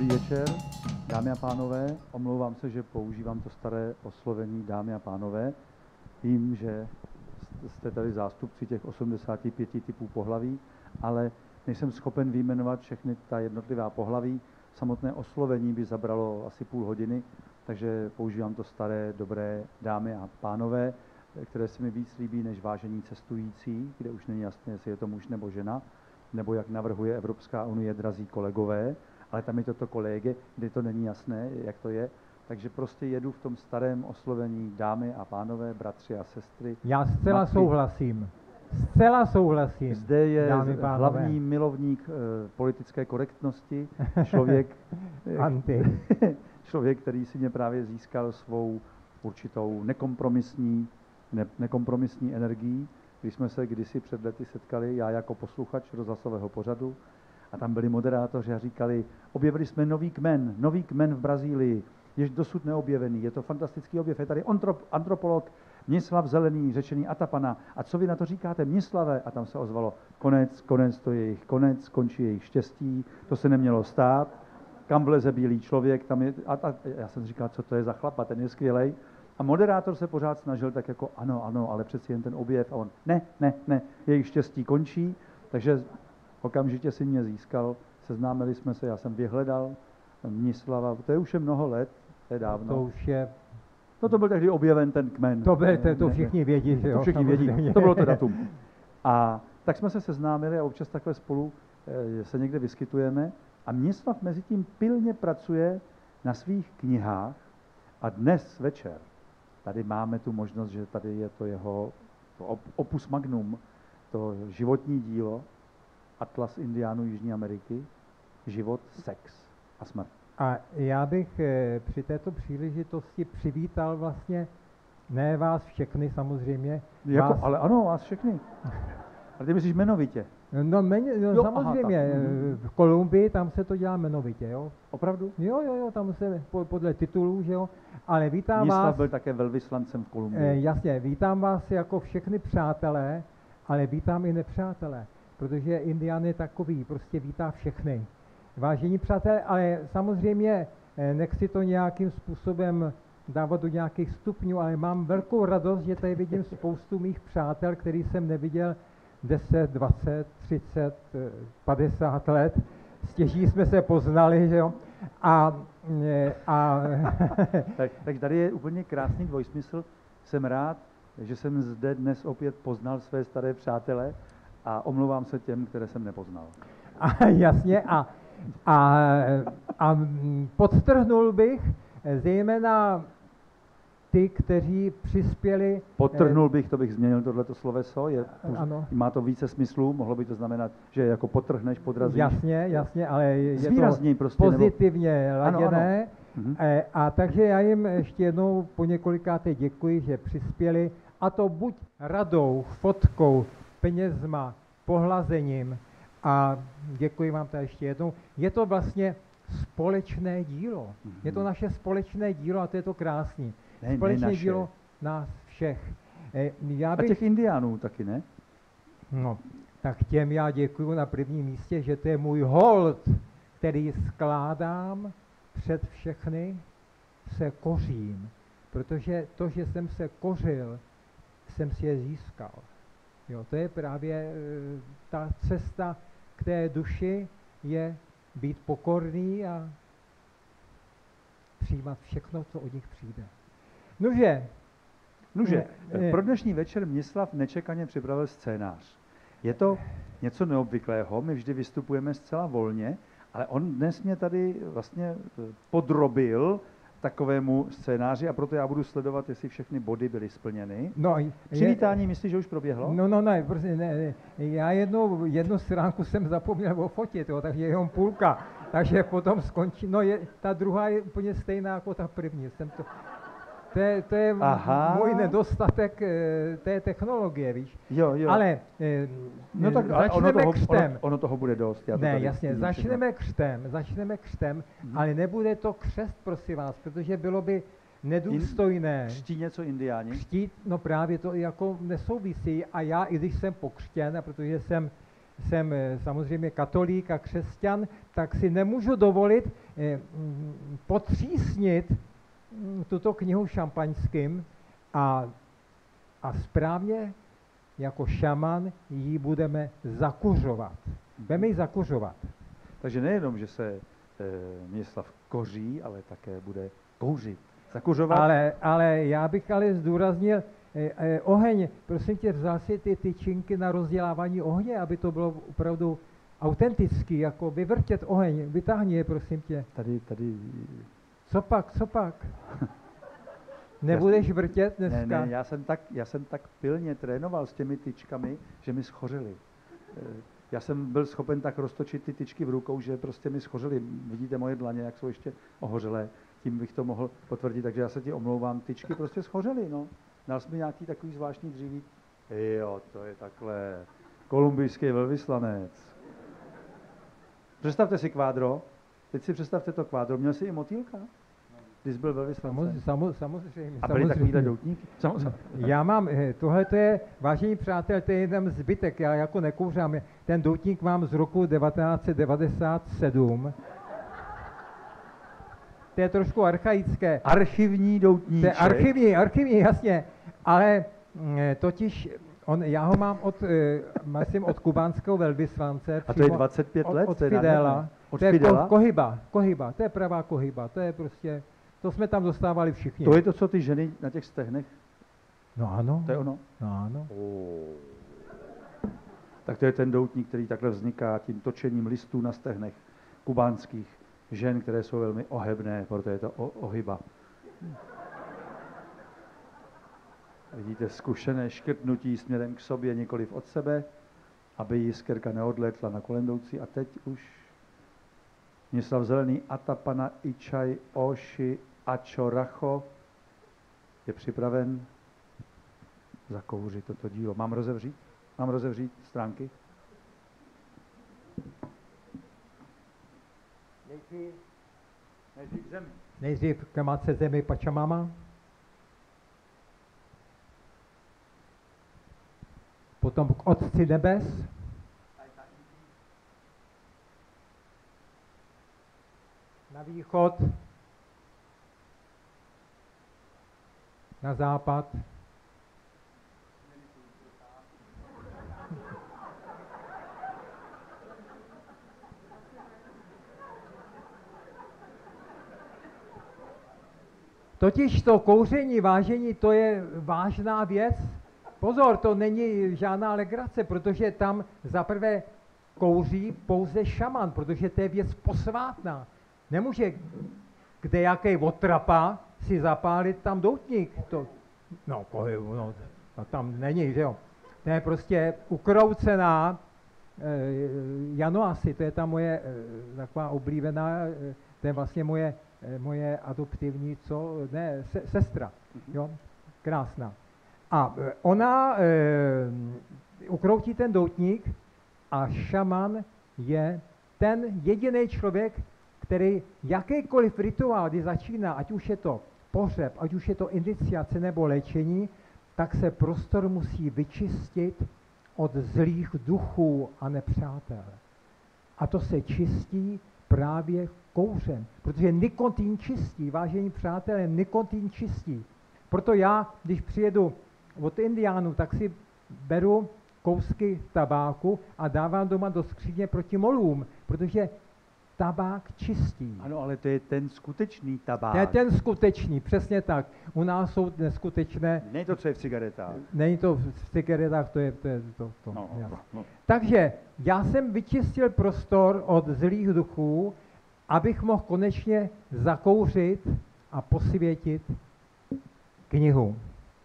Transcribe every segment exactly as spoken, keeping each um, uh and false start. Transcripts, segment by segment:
Dobrý večer, dámy a pánové. Omlouvám se, že používám to staré oslovení dámy a pánové. Vím, že jste tady zástupci těch osmdesáti pěti typů pohlaví, ale nejsem schopen vyjmenovat všechny ta jednotlivá pohlaví. Samotné oslovení by zabralo asi půl hodiny, takže používám to staré, dobré dámy a pánové, které se mi víc líbí než vážení cestující, kde už není jasné, jestli je to muž nebo žena, nebo jak navrhuje Evropská unie, drazí kolegové, ale tam je toto kolege, kde to není jasné, jak to je. Takže prostě jedu v tom starém oslovení dámy a pánové, bratři a sestry. Já zcela matky. souhlasím. Zcela souhlasím. Zde je dámy, hlavní milovník e, politické korektnosti, člověk, Anty. člověk, který si mě právě získal svou určitou nekompromisní, ne, nekompromisní energií. Když jsme se kdysi před lety setkali, já jako posluchač rozhlasového pořadu, a tam byli moderátoři a říkali, objevili jsme nový kmen, nový kmen v Brazílii, jež dosud neobjevený, je to fantastický objev, je tady antrop, antropolog Mnislav Zelený, řečený Atapana. A co vy na to říkáte, Mnislave? A tam se ozvalo, konec, konec, to je jejich konec, končí jejich štěstí, to se nemělo stát, kam vleze bílý člověk, tam je, a, a já jsem říkal, co to je za chlapa, ten je skvělej. A moderátor se pořád snažil tak jako, ano, ano, ale přeci jen ten objev, a on, ne, ne, ne, jejich štěstí končí, takže okamžitě si mě získal, seznámili jsme se, já jsem vyhledal Mnislava, to je už je mnoho let, to je dávno. To už je... No to byl tehdy objeven ten kmen. To, byl, to, to všichni vědí, že jo? To všichni vědí, to bylo to datum. A tak jsme se seznámili a občas takhle spolu e, se někde vyskytujeme a Mnislav mezi tím pilně pracuje na svých knihách a dnes večer tady máme tu možnost, že tady je to jeho to opus magnum, to životní dílo, Atlas Indiánů Jižní Ameriky, život, sex a smrt. A já bych e, při této příležitosti přivítal vlastně, ne vás všechny samozřejmě. Jako, vás... Ale ano, vás všechny. Ale ty myslíš jmenovitě? No, men, no jo, samozřejmě, aha, v Kolumbii tam se to dělá jmenovitě, jo. Opravdu? Jo, jo, jo, tam se podle titulů, že jo. Ale vítám Mnislav vás... byl také velvyslancem v Kolumbii. E, jasně, vítám vás jako všechny přátelé, ale vítám i nepřátelé, protože Indián je takový, prostě vítá všechny. Vážení přátelé, ale samozřejmě nechci to nějakým způsobem dávat do nějakých stupňů, ale mám velkou radost, že tady vidím spoustu mých přátel, který jsem neviděl deset, dvacet, třicet, padesát let. Stěží jsme se poznali, že jo. A, a tak, tak tady je úplně krásný dvojsmysl. Jsem rád, že jsem zde dnes opět poznal své staré přátele a omlouvám se těm, které jsem nepoznal. A, jasně, a, a, a podtrhnul bych zejména ty, kteří přispěli... Podtrhnul bych, to bych změnil tohleto sloveso, je, ano. Má to více smyslů, mohlo by to znamenat, že jako podtrhneš, podrazíš. Jasně, jasně, ale je Zvýrazněj to prostě, pozitivně nebo... laděné. Ano, ano. E, a takže já jim ještě jednou po několikáté děkuji, že přispěli, a to buď radou, fotkou, penězma, pohlazením, a děkuji vám tady ještě jednou. Je to vlastně společné dílo. Mm-hmm. Je to naše společné dílo a to je to krásný. Ne, společné ne dílo nás všech. E, já bych... A těch Indiánů taky, ne? No, tak těm já děkuji na prvním místě, že to je můj hold, který skládám před všechny, se kořím. Protože to, že jsem se kořil, jsem si je získal. Jo, to je právě e, ta cesta k té duši, je být pokorný a přijímat všechno, co od nich přijde. Nože, Nože, pro dnešní večer Mnislav nečekaně připravil scénář. Je to něco neobvyklého, my vždy vystupujeme zcela volně, ale on dnes mě tady vlastně podrobil takovému scénáři a proto já budu sledovat, jestli všechny body byly splněny. No, přivítání, je, myslíš, že už proběhlo? No, no, ne, prostě ne, ne. Já jednou, jednu stránku jsem zapomněl ofotit, jo, takže jenom půlka, takže potom skončí. No, je, ta druhá je úplně stejná jako ta první. Jsem to, to je, to je můj nedostatek e, té technologie, víš. Jo, jo. Ale e, no tak, začneme ono toho, křtem. Ono, ono toho bude dost. Já to ne, jasně, začneme křtem, začneme křtem, hmm. ale nebude to křest, prosím vás, protože bylo by nedůstojné. In, křtí něco Indiáni? Křtít, no právě to jako nesouvisí a já, i když jsem pokřtěn, a protože jsem jsem samozřejmě katolík a křesťan, tak si nemůžu dovolit potřísnit tuto knihu šampaňským a, a správně jako šaman ji budeme zakuřovat. Budeme ji zakuřovat. Takže nejenom, že se e, Miroslav koří, ale také bude kouřit. Zakuřovat. Ale, ale já bych ale zdůraznil, e, e, oheň, prosím tě, vzal si ty tyčinky na rozdělávání ohně, aby to bylo opravdu autentický, jako vyvrtět oheň, vytáhni je, prosím tě. Tady, tady... Co pak, co pak? Nebudeš vrtět dneska? Ne, ne, já jsem tak, já jsem tak pilně trénoval s těmi tyčkami, že mi schořely. Já jsem byl schopen tak roztočit ty tyčky v rukou, že prostě mi schořely. Vidíte moje dlaně, jak jsou ještě ohořelé. Tím bych to mohl potvrdit, takže já se ti omlouvám. Tyčky prostě schořely, no. Dal jsi mi nějaký takový zvláštní dříví. Jo, to je takhle kolumbijský velvyslanec. Představte si kvádro. Teď si představte to kvádro. Měl jsi i motýlka? Když byl velvyslancem? Samozřejmě, samozřejmě. A byly takovýhle doutníky? Samozřejmě. Já mám, tohle to je, vážení přátelé, to je jeden zbytek, já jako nekouřám. Ten doutník mám z roku devatenáct set devadesát sedm. To je trošku archaické. Archivní doutníček. To je archivní, archivní, jasně. Ale totiž, on, já ho mám od, myslím, od kubánského velvyslance. A to je dvacet pět let? Od, od to je Fidela. Od to je Fidela? Ko, kohyba, kohyba, to je pravá kohyba, to je prostě, to jsme tam dostávali všichni. To je to, co ty ženy na těch stehnech? No ano. To je ono? No ano. Oh. Tak to je ten doutník, který takhle vzniká tím točením listů na stehnech kubánských žen, které jsou velmi ohebné, proto je to o, ohyba. Vidíte zkušené škrtnutí směrem k sobě, nikoliv od sebe, aby jiskerka neodletla na kolendoucí. A teď už Miroslav Zelený Atapana Ičaj Oši Ačoracho je připraven zakouřit toto dílo. Mám rozevřít? Mám rozevřít stránky? Nejdřív, nejdřív zemi. Nejdřív k matce zemi Pačamama. Potom k Otci nebes. Na východ. Na západ. Totiž to kouření, vážení, to je vážná věc. Pozor, to není žádná legrace, protože tam zaprvé kouří pouze šaman, protože to je věc posvátná. Nemůže kdejaký otrapa si zapálit tam doutník. To, no, no, to tam není, že jo. To je prostě ukroucená eh, Janoasi, to je ta moje eh, taková oblíbená, eh, to je vlastně moje, eh, moje adoptivní, co, ne, se, sestra, jo, krásná. A eh, ona eh, ukroutí ten doutník a šaman je ten jediný člověk, který jakýkoliv rituál, kdy začíná, ať už je to pohřeb, ať už je to iniciace nebo léčení, tak se prostor musí vyčistit od zlých duchů a nepřátel. A to se čistí právě kouřem, protože nikotin čistí, vážení přátelé, nikotin čistí. Proto já, když přijedu od Indiánů, tak si beru kousky tabáku a dávám doma do skříně proti molům, protože tabák čistí. Ano, ale to je ten skutečný tabák. To je ten skutečný, přesně tak. U nás jsou neskutečné. Není to, co je v cigaretách. Není to v cigaretách, to je to. Je to, to no, no, no. Takže já jsem vyčistil prostor od zlých duchů, abych mohl konečně zakouřit a posvětit knihu.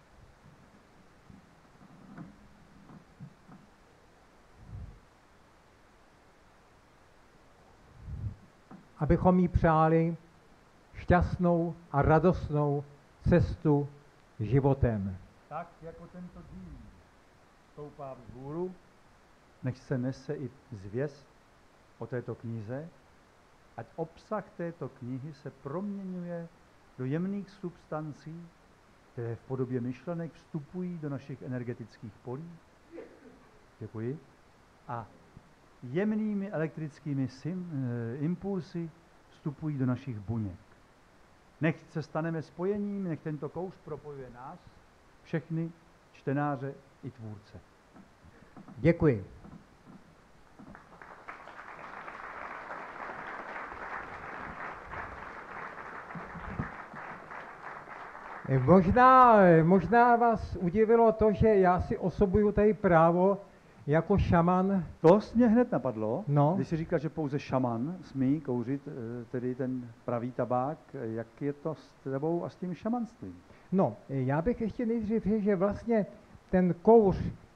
Abychom jí přáli šťastnou a radostnou cestu životem. Tak jako tento dým stoupá vzhůru, nech se nese i zvěst o této knize, ať obsah této knihy se proměňuje do jemných substancí, které v podobě myšlenek vstupují do našich energetických polí. Děkuji. A jemnými elektrickými sim, e, impulsy vstupují do našich buněk. Nech se staneme spojením, nech tento kouř propojuje nás, všechny čtenáře i tvůrce. Děkuji. Možná, možná vás udivilo to, že já si osobuju tady právo jako šaman. To mě hned napadlo, No. když si říkal, že pouze šaman smí kouřit tedy ten pravý tabák, jak je to s tebou a s tím šamanstvím? No, já bych ještě nejdřív řekl, že vlastně ten kouř,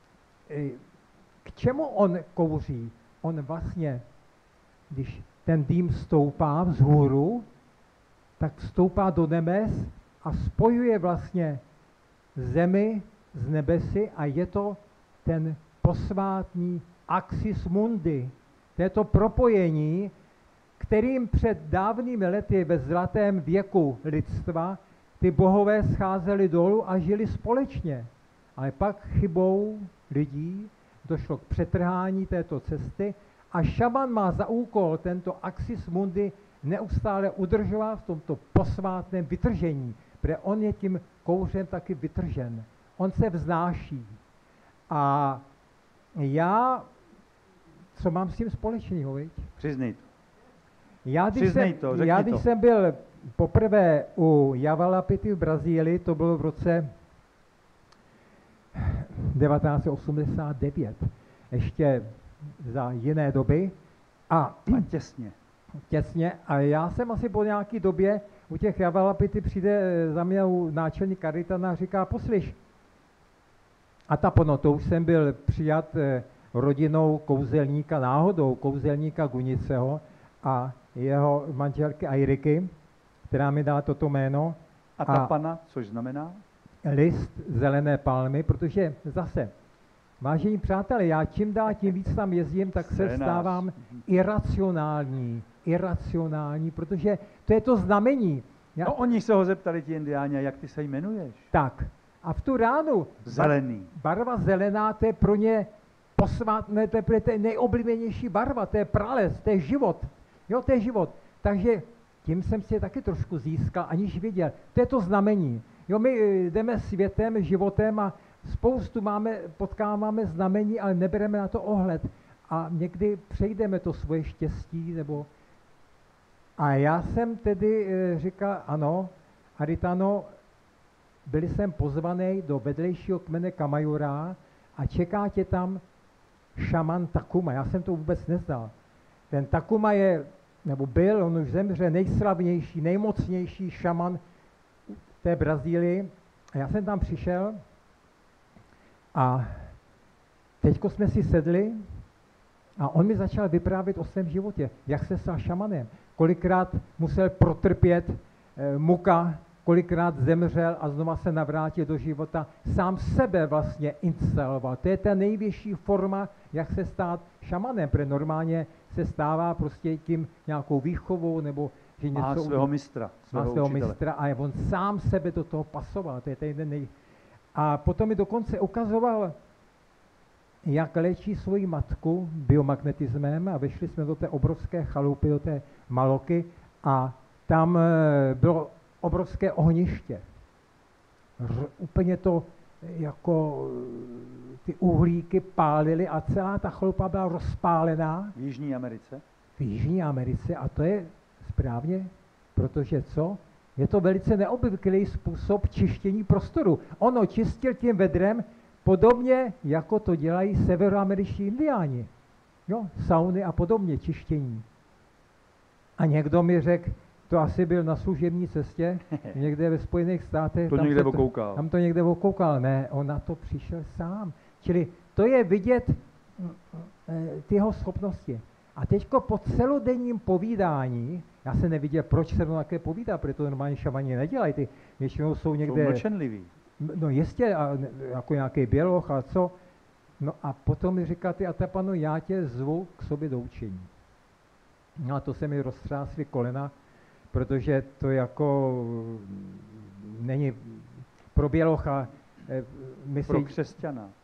k čemu on kouří? On vlastně, když ten dým stoupá vzhůru, tak vstoupá do nebes a spojuje vlastně zemi z nebesy a je to ten posvátný axis mundi. To je to propojení, kterým před dávnými lety ve zlatém věku lidstva ty bohové scházeli dolů a žili společně. Ale pak chybou lidí došlo k přetrhání této cesty a šaman má za úkol tento axis mundi neustále udržovat v tomto posvátném vytržení, protože on je tím kouřem taky vytržen. On se vznáší. A já, co mám s tím společného, viď? Přiznej to. Já, když, Přiznej jsem, to, řekni já, když to. jsem byl poprvé u Javalapity v Brazílii, to bylo v roce devatenáct set osmdesát devět, ještě za jiné doby. A, a těsně. Těsně. A já jsem asi po nějaké době u těch Javalapity přijde za mě náčelník Karitana a říká, poslyš, a ta pono, to už jsem byl přijat rodinou kouzelníka, náhodou kouzelníka Guniceho a jeho manželky Airiky, která mi dala toto jméno. A tapana, což znamená? List zelené palmy, protože zase, vážení přátelé, já čím dál tím víc tam jezdím, tak se stávám iracionální, iracionální, protože to je to znamení. Já... No oni se ho zeptali ti indiáni, jak ty se jmenuješ? Tak. A v tu ránu zelený. Barva zelená, to je pro ně posvátné, to je, to je nejoblíbenější barva, to je prales, to je život. Jo, to je život. Takže tím jsem si je taky trošku získal, aniž viděl. To je to znamení. Jo, my jdeme světem, životem a spoustu máme, potkáváme znamení, ale nebereme na to ohled. A někdy přejdeme to svoje štěstí, nebo... A já jsem tedy e, říkal, ano, Aritano, byli jsem pozvaný do vedlejšího kmene Kamajura a čeká tě tam šaman Takuma. Já jsem to vůbec neznal. Ten Takuma je, nebo byl, on už zemře, nejslavnější, nejmocnější šaman té Brazílii. A já jsem tam přišel a teďko jsme si sedli a on mi začal vyprávět o svém životě, jak se stal šamanem, kolikrát musel protrpět e, muka, kolikrát zemřel a znova se navrátil do života, sám sebe vlastně instaloval. To je ta nejvyšší forma, jak se stát šamanem, protože normálně se stává prostě tím nějakou výchovou, nebo že něco... Má svého mistra, svého má svého učitele. mistra a on sám sebe do toho pasoval. To je ten nej... A potom mi dokonce ukazoval, jak léčí svoji matku biomagnetismem a vešli jsme do té obrovské chalupy, do té Maloky a tam bylo obrovské ohniště. R- úplně to jako ty uhlíky pálily a celá ta chalupa byla rozpálená. V Jižní Americe? V Jižní Americe a to je správně, protože co? Je to velice neobvyklý způsob čištění prostoru. Ono čistil tím vedrem podobně, jako to dělají severoameričtí indiáni. Jo, sauny a podobně, čištění. A někdo mi řekl, to asi byl na služební cestě, někde ve Spojených státech. To tam někde to, okoukal. Tam to někde okoukal. Ne, on na to přišel sám. Čili to je vidět ty jeho schopnosti. A teďko po celodenním povídání, já jsem neviděl, proč se to také povídá, protože to normálně šamani nedělají, ty většinou jsou někde... Jsou mlčenliví. No jistě, a, jako nějaký běloch a co. No a potom mi říká, ty Atapano, já tě zvu k sobě do učení. No a to se mi roztřásly kolena, protože to jako není pro bělocha. Myslí, pro křesťana.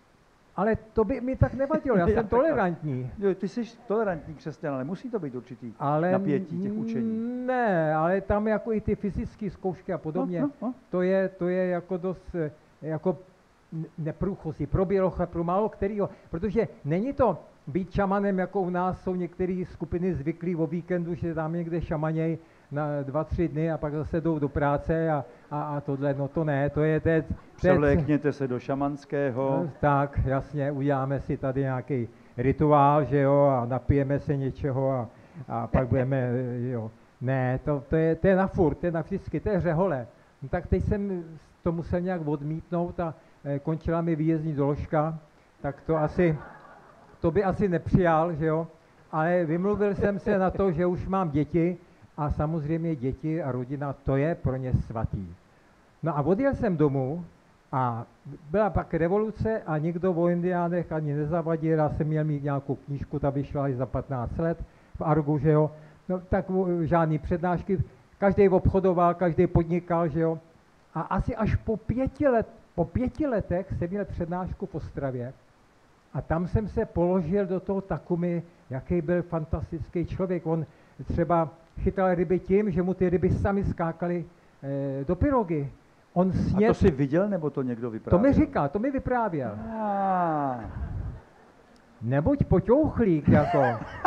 Ale to by mi tak nevadilo, já jsem tolerantní. Jo, ty jsi tolerantní křesťan, ale musí to být určitý ale napětí těch učení. Ne, ale tam jako i ty fyzické zkoušky a podobně, No, no, no. To, je, to je jako dost jako neprůchozí pro bělocha, pro málo kterýho, protože není to být šamanem, jako u nás jsou některé skupiny zvyklí o víkendu, že tam někde šamaněj na dva, tři dny a pak zase jdou do práce a, a, a tohle, no to ne, to je teď... Převlékněte se do šamanského. No, tak, jasně, uděláme si tady nějaký rituál, že jo, a napijeme se něčeho a, a pak budeme, jo. Ne, to, to, je, to je na furt, to je na vždycky, to je řehole. No, tak teď jsem to musel nějak odmítnout a e, končila mi výjezdní doložka, tak to asi, to by asi nepřijal, že jo, ale vymluvil jsem se na to, že už mám děti a samozřejmě děti a rodina, to je pro ně svatý. No a odjel jsem domů a byla pak revoluce a nikdo o indiánech ani nezavadil, já jsem měl mít nějakou knížku, ta vyšla i za patnáct let v Argu, že jo, no tak žádný přednášky, každý obchodoval, každý podnikal, že jo, a asi až po pěti, let, po pěti letech jsem měl přednášku v Ostravě a tam jsem se položil do toho Takumi, jaký byl fantastický člověk, on třeba chytal ryby tím, že mu ty ryby sami skákaly e, do pyrogy. On sněd... A to jsi viděl, nebo to někdo vyprávěl? To mi říkal, to mi vyprávěl. Ah. Nebuď poťouchlík, jako.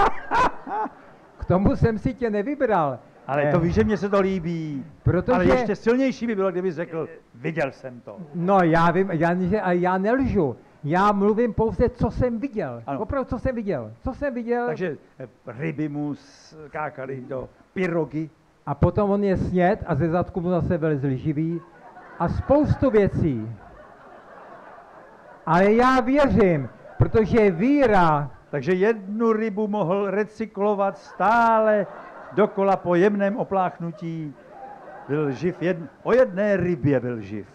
K tomu jsem si tě nevybral. Ale eh, to víš, že mně se to líbí. Protože... Ale ještě silnější by bylo, kdyby řekl, viděl jsem to. No já vím, já, ale já nelžu. Já mluvím pouze, co jsem viděl. Ano. Opravdu, co jsem viděl. Co jsem viděl. Takže ryby mu skákaly do pyrogy. A potom on je sněd a ze zadku mu zase vylezli živý. A spoustu věcí. Ale já věřím, protože víra... Takže jednu rybu mohl recyklovat stále dokola po jemném opláchnutí. Byl živ, jed... o jedné rybě byl živ.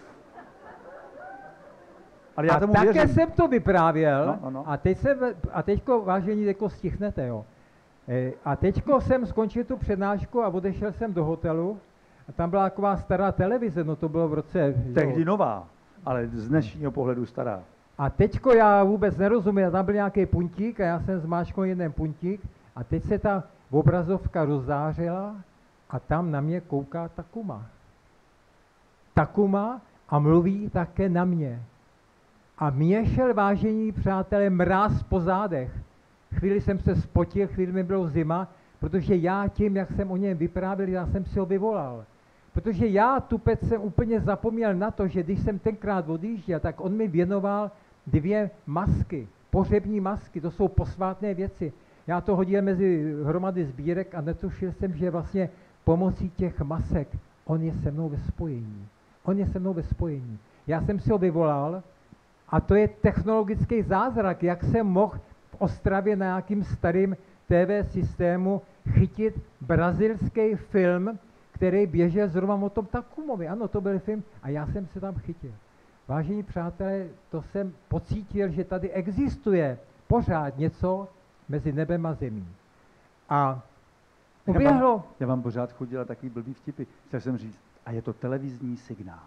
Ale já a tomu také věřím. jsem to vyprávěl No, no, no. a teď se, a teďko, vážení, jako stichnete, jo. E, a teďko jsem skončil tu přednášku a odešel jsem do hotelu a tam byla taková stará televize, no to bylo v roce... Tehdy jo. nová, ale z dnešního pohledu stará. A teďko já vůbec nerozumím, tam byl nějaký puntík a já jsem zmáčkl jeden puntík a teď se ta obrazovka rozzářila a tam na mě kouká Takuma. Takuma a mluví také na mě. A mě šel, vážení přátelé, mráz po zádech. Chvíli jsem se spotil, chvíli mi bylo zima, protože já tím, jak jsem o něm vyprávěl, já jsem si ho vyvolal. Protože já, tupec, jsem úplně zapomněl na to, že když jsem tenkrát odjížděl, tak on mi věnoval dvě masky, pohřební masky, to jsou posvátné věci. Já to hodil mezi hromady sbírek a netušil jsem, že vlastně pomocí těch masek on je se mnou ve spojení. On je se mnou ve spojení. Já jsem si ho vyvolal a to je technologický zázrak, jak jsem mohl v Ostravě na nějakým starým T V systému chytit brazilský film, který běžel zrovna o tom Takumovi. Ano, to byl film a já jsem se tam chytil. Vážení přátelé, to jsem pocítil, že tady existuje pořád něco mezi nebem a zemí. A uběhlo... Já vám, já vám pořád chodila takový blbý vtipy. Chtěl jsem říct, a je to televizní signál.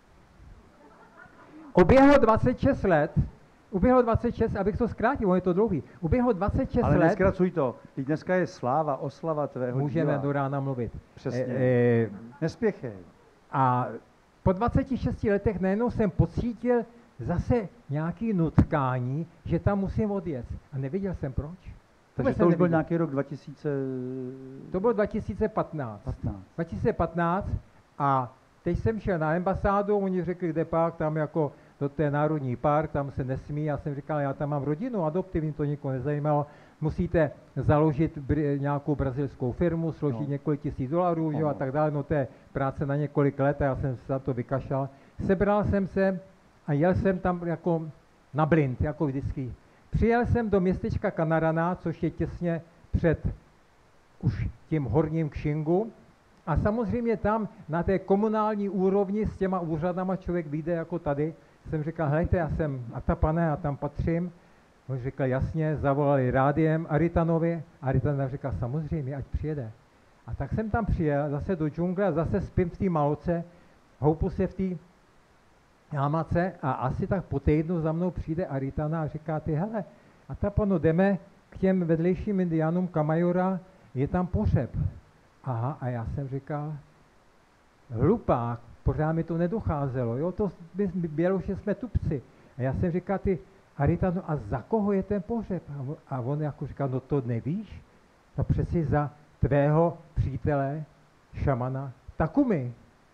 Uběhlo dvacet šest let, uběhlo dvacet šest, abych to zkrátil, on je to dlouhý, uběhlo dvacet šest Ale let... neskracuj to, teď dneska je sláva, oslava tvého Můžeme díla. do rána mluvit. Přesně. E, e, Nespěchej. a po dvaceti šesti letech najednou jsem pocítil zase nějaký nutkání, že tam musím odjet. A nevěděl jsem proč. Takže to už byl nějaký rok dva tisíce... To bylo dva tisíce patnáct. patnáct. dva tisíce patnáct a teď jsem šel na ambasádu, oni řekli, kde pak, tam jako do té národní park, tam se nesmí. Já jsem říkal, já tam mám rodinu, adoptivní, to nikoho nezajímalo. Musíte založit br- nějakou brazilskou firmu, složit no. několik tisíc dolarů, no. jo, a tak dále. No to je práce na několik let a já jsem se za to vykašlal. Sebral jsem se a jel jsem tam jako na blind, jako vždycky. Přijel jsem do městečka Kanarana, což je těsně před už tím horním Kšingu. A samozřejmě tam na té komunální úrovni s těma úřadama člověk vyjde jako tady. Jsem říkal, hejte, já jsem Atapane, já tam patřím. On říkal, jasně, zavolali rádiem Aritanovi. Aritan říkal, samozřejmě, ať přijede. A tak jsem tam přijel, zase do džungle a zase spím v té malce, houpu se v té Jámace a asi tak po týdnu za mnou přijde Aritana a říká, ty hele, a ta pano, jdeme k těm vedlejším indiánům Kamajora, je tam pohřeb. Aha, a já jsem říkal, hlupák, pořád mi to nedocházelo, jo, to my běloši jsme tupci. A já jsem říkal, ty Aritano, a za koho je ten pohřeb? A on jako říkal, no to nevíš? No přeci za tvého přítele, šamana Takumi.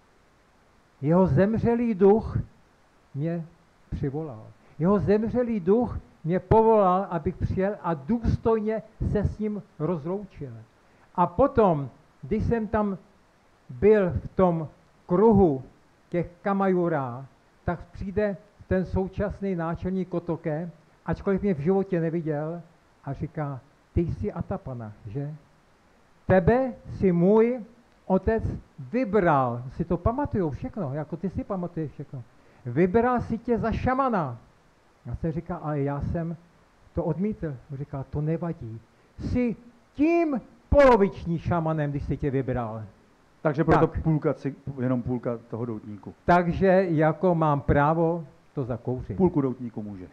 Jeho zemřelý duch mě přivolal. Jeho zemřelý duch mě povolal, abych přijel a důstojně se s ním rozloučil. A potom, když jsem tam byl v tom kruhu těch Kamajura, tak přijde ten současný náčelník Kotoke, ačkoliv mě v životě neviděl, a říká, ty jsi Atapana, že? Tebe si můj otec vybral, si to pamatujou všechno, jako ty si pamatuješ všechno. Vybral si tě za šamana. Já jsem říkal, ale já jsem to odmítl. Říkal, to nevadí. Jsi tím poloviční šamanem, když si tě vybral. Takže proto tak. půlka, jenom půlka toho doutníku. Takže jako mám právo to zakouřit. Půlku doutníku můžeš.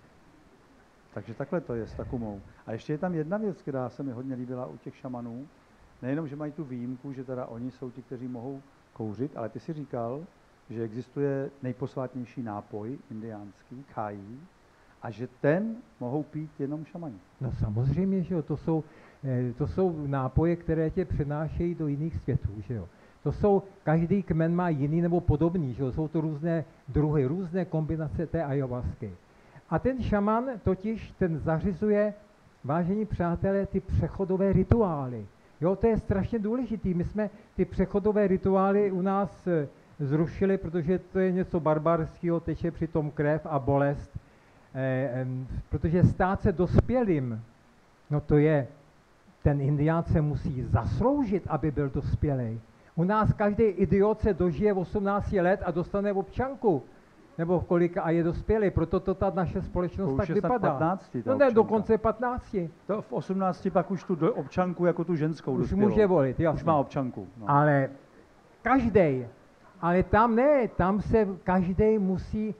Takže takhle to je s Takumou. A ještě je tam jedna věc, která se mi hodně líbila u těch šamanů. Nejenom, že mají tu výjimku, že teda oni jsou ti, kteří mohou kouřit, ale ty si říkal, že existuje nejposvátnější nápoj indiánský, kájí, a že ten mohou pít jenom šamani. No samozřejmě, že jo, to jsou, to jsou nápoje, které tě přenášejí do jiných světů, že jo. To jsou, každý kmen má jiný nebo podobný, že jo, jsou to různé druhy, různé kombinace té ayahuasky. A ten šaman totiž, ten zařizuje, vážení přátelé, ty přechodové rituály. Jo, to je strašně důležitý. My jsme ty přechodové rituály u nás zrušili, protože to je něco barbarského, teče přitom krev a bolest. E, e, protože stát se dospělým, no to je, ten indián se musí zasloužit, aby byl dospělý. U nás každý idiot se dožije osmnáct let a dostane občanku, nebo kolika a je dospělý, proto to ta naše společnost tak vypadá. patnácti, no ne, dokonce patnácti. To v osmnácti pak už tu do, občanku jako tu ženskou už dospělou. může volit, jasně. Už má občanku. No. Ale každý, ale tam ne, tam se každý musí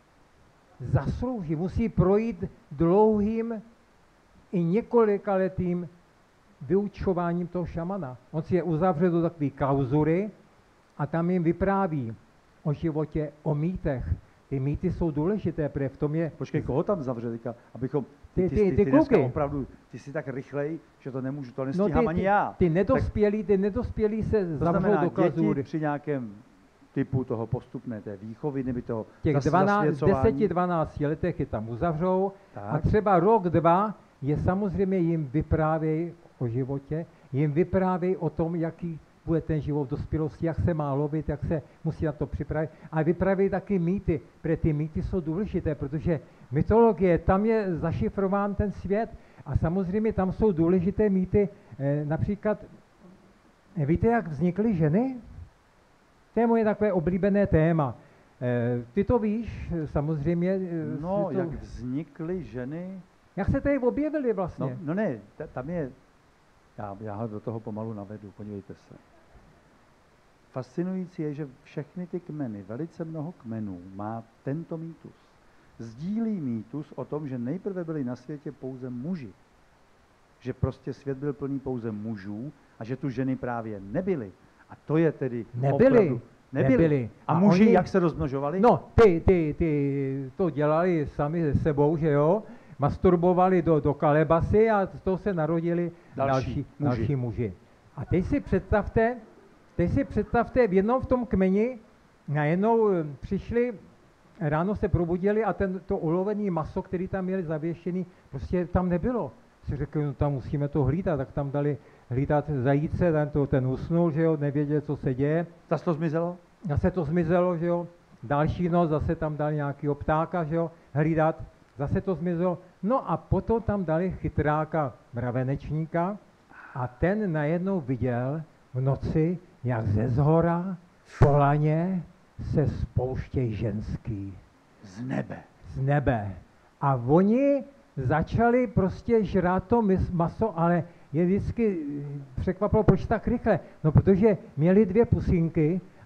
zasloužit, musí projít dlouhým i několikaletým vyučováním toho šamana. On si je uzavře do takové klauzury a tam jim vypráví o životě, o mýtech. Ty mýty jsou důležité, protože v tom je... Počkej, koho tam zavře, teďka, abychom... Ty, ty, ty, ty, ty, ty dneska opravdu, ty jsi tak rychlej, že to nemůžu, to nestíhám no ty, ani ty, já. Ty nedospělí, ty nedospělí se zavřou do klauzury. Děti při nějakém typu toho postupné té výchovy, nebo toho těch deset dvanáct letech je tam uzavřou tak. A třeba rok, dva je samozřejmě jim vyprávějí o životě, jim vyprávějí o tom, jaký bude ten život v dospělosti, jak se má lovit, jak se musí na to připravit. A vyprávějí taky mýty, protože ty mýty jsou důležité, protože mytologie, tam je zašifrován ten svět a samozřejmě tam jsou důležité mýty, eh, například, víte, jak vznikly ženy? To je moje takové oblíbené téma. Eh, ty to víš, samozřejmě. No, to, jak vznikly ženy? Jak se tady objevily vlastně? No, no ne, t- tam je, já, já ho do toho pomalu navedu, podívejte se. Fascinující je, že všechny ty kmeny, velice mnoho kmenů, má tento mýtus. Sdílí mýtus o tom, že nejprve byli na světě pouze muži. Že prostě svět byl plný pouze mužů a že tu ženy právě nebyly. A to je tedy nebyli. Opravdu, nebyli. Nebyli. A, a muži oni, jak se rozmnožovali? No, ty, ty, ty to dělali sami se sebou, že jo? Masturbovali do, do kalebasy a z toho se narodili další, další, muži. další muži. A teď si představte, teď si představte, v jednom v tom kmeni najednou přišli, ráno se probudili a ten, to ulovený maso, který tam měli zavěšený, prostě tam nebylo. Si řekli, no tam musíme to hlídat, tak tam dali hlídat zajíce, ten, to, ten usnul, že jo, nevěděl, co se děje. Zase to zmizelo? Zase to zmizelo, že jo. Další noc zase tam dali nějakýho ptáka, že jo, hlídat. Zase to zmizelo. No a potom tam dali chytráka mravenečníka a ten najednou viděl v noci, jak ze zhora po laně se spouštějí ženský. Z nebe. Z nebe. A oni začali prostě žrát to maso, ale je vždycky překvapilo, proč tak rychle. No protože měli dvě pusinky a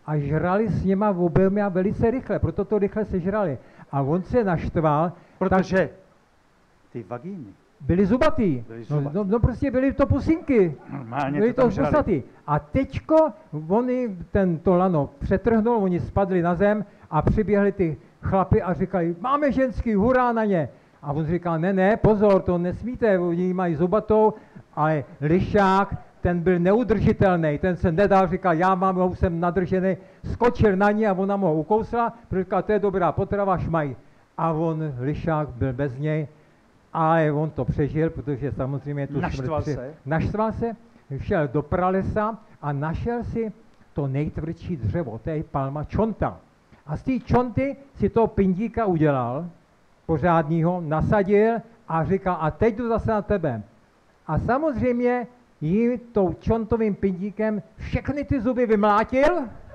a žrali s něma oběma velice rychle, proto to rychle sežrali. A on se naštval. Protože tak, ty vagíny byli zubatý. Byli no, zubatý. no, no prostě byli to pusinky. Normálně byli to to tam žrali. zbusatý. A teďko oni ten to lano přetrhnul, oni spadli na zem a přiběhli ty chlapy a říkali, máme ženský, hurá na ně. A on říkal, ne, ne, pozor, to nesmíte, oni mají zubatou, ale lišák, ten byl neudržitelný, ten se nedal, říkal, já mám, já už jsem nadržený, skočil na ní a ona mu ho ukousla, říkal, to je dobrá potrava, šmaj. A on, lišák, byl bez něj, ale on to přežil, protože samozřejmě tu Naštval smrt se. Naštval se, šel do pralesa a našel si to nejtvrdší dřevo, to je palma čonta. A z té čonty si toho pindíka udělal, pořádního, nasadil a říkal, a teď jdu zase na tebe. A samozřejmě jí tou čontovým pindíkem všechny ty zuby vymlátil,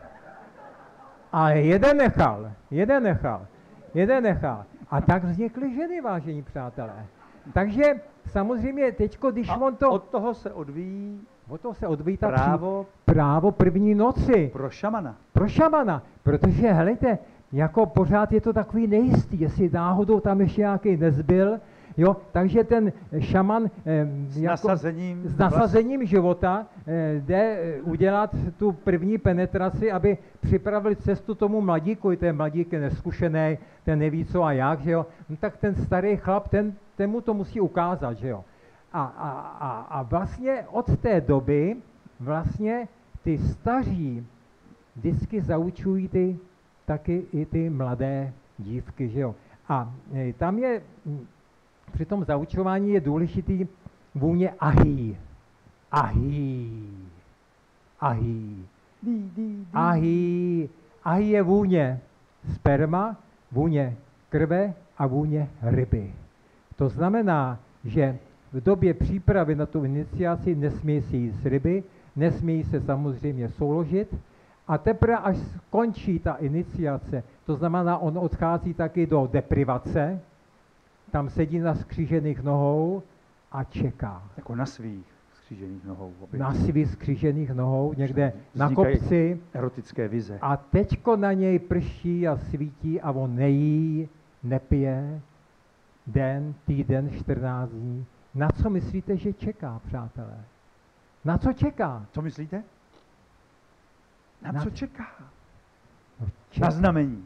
ale jeden nechal, jeden nechal, jeden nechal. A tak vznikly ženy, vážení přátelé. Takže samozřejmě teďko, když A on to... od toho se odvíjí od toho se odvíjí ta právo pří, právo první noci. pro šamana. Pro šamana, protože helejte, jako pořád je to takový nejistý, jestli náhodou tam ještě nějaký nezbyl, jo, takže ten šaman eh, S jako, nasazením, s nasazením života eh, jde eh, udělat tu první penetraci, aby připravil cestu tomu mladíku, ten mladík je neskušený, ten neví co a jak, že jo, no, tak ten starý chlap, ten, ten mu to musí ukázat, že jo. A, a, a, a vlastně od té doby vlastně ty staří vždycky zaučují ty, taky i ty mladé dívky, že jo. A e, tam je, m, při tom zaučování je důležitý vůně ahí. Ahí. Ahí. Ahí. Ahí je vůně sperma, vůně krve a vůně ryby. To znamená, že v době přípravy na tu iniciaci nesmí se jíst ryby, nesmí se samozřejmě souložit a teprve až skončí ta iniciace, to znamená, on odchází taky do deprivace, tam sedí na skřížených nohou a čeká. Jako na svých skřížených nohou. Opět. Na svých skřížených nohou, někde na Vznikají kopci. Erotické vize. A teďko na něj prší a svítí a on nejí, nepije, den, týden, čtrnáct dní. Na co myslíte, že čeká, přátelé? Na co čeká? Co myslíte? Na, Na co t- čeká? No, Na znamení.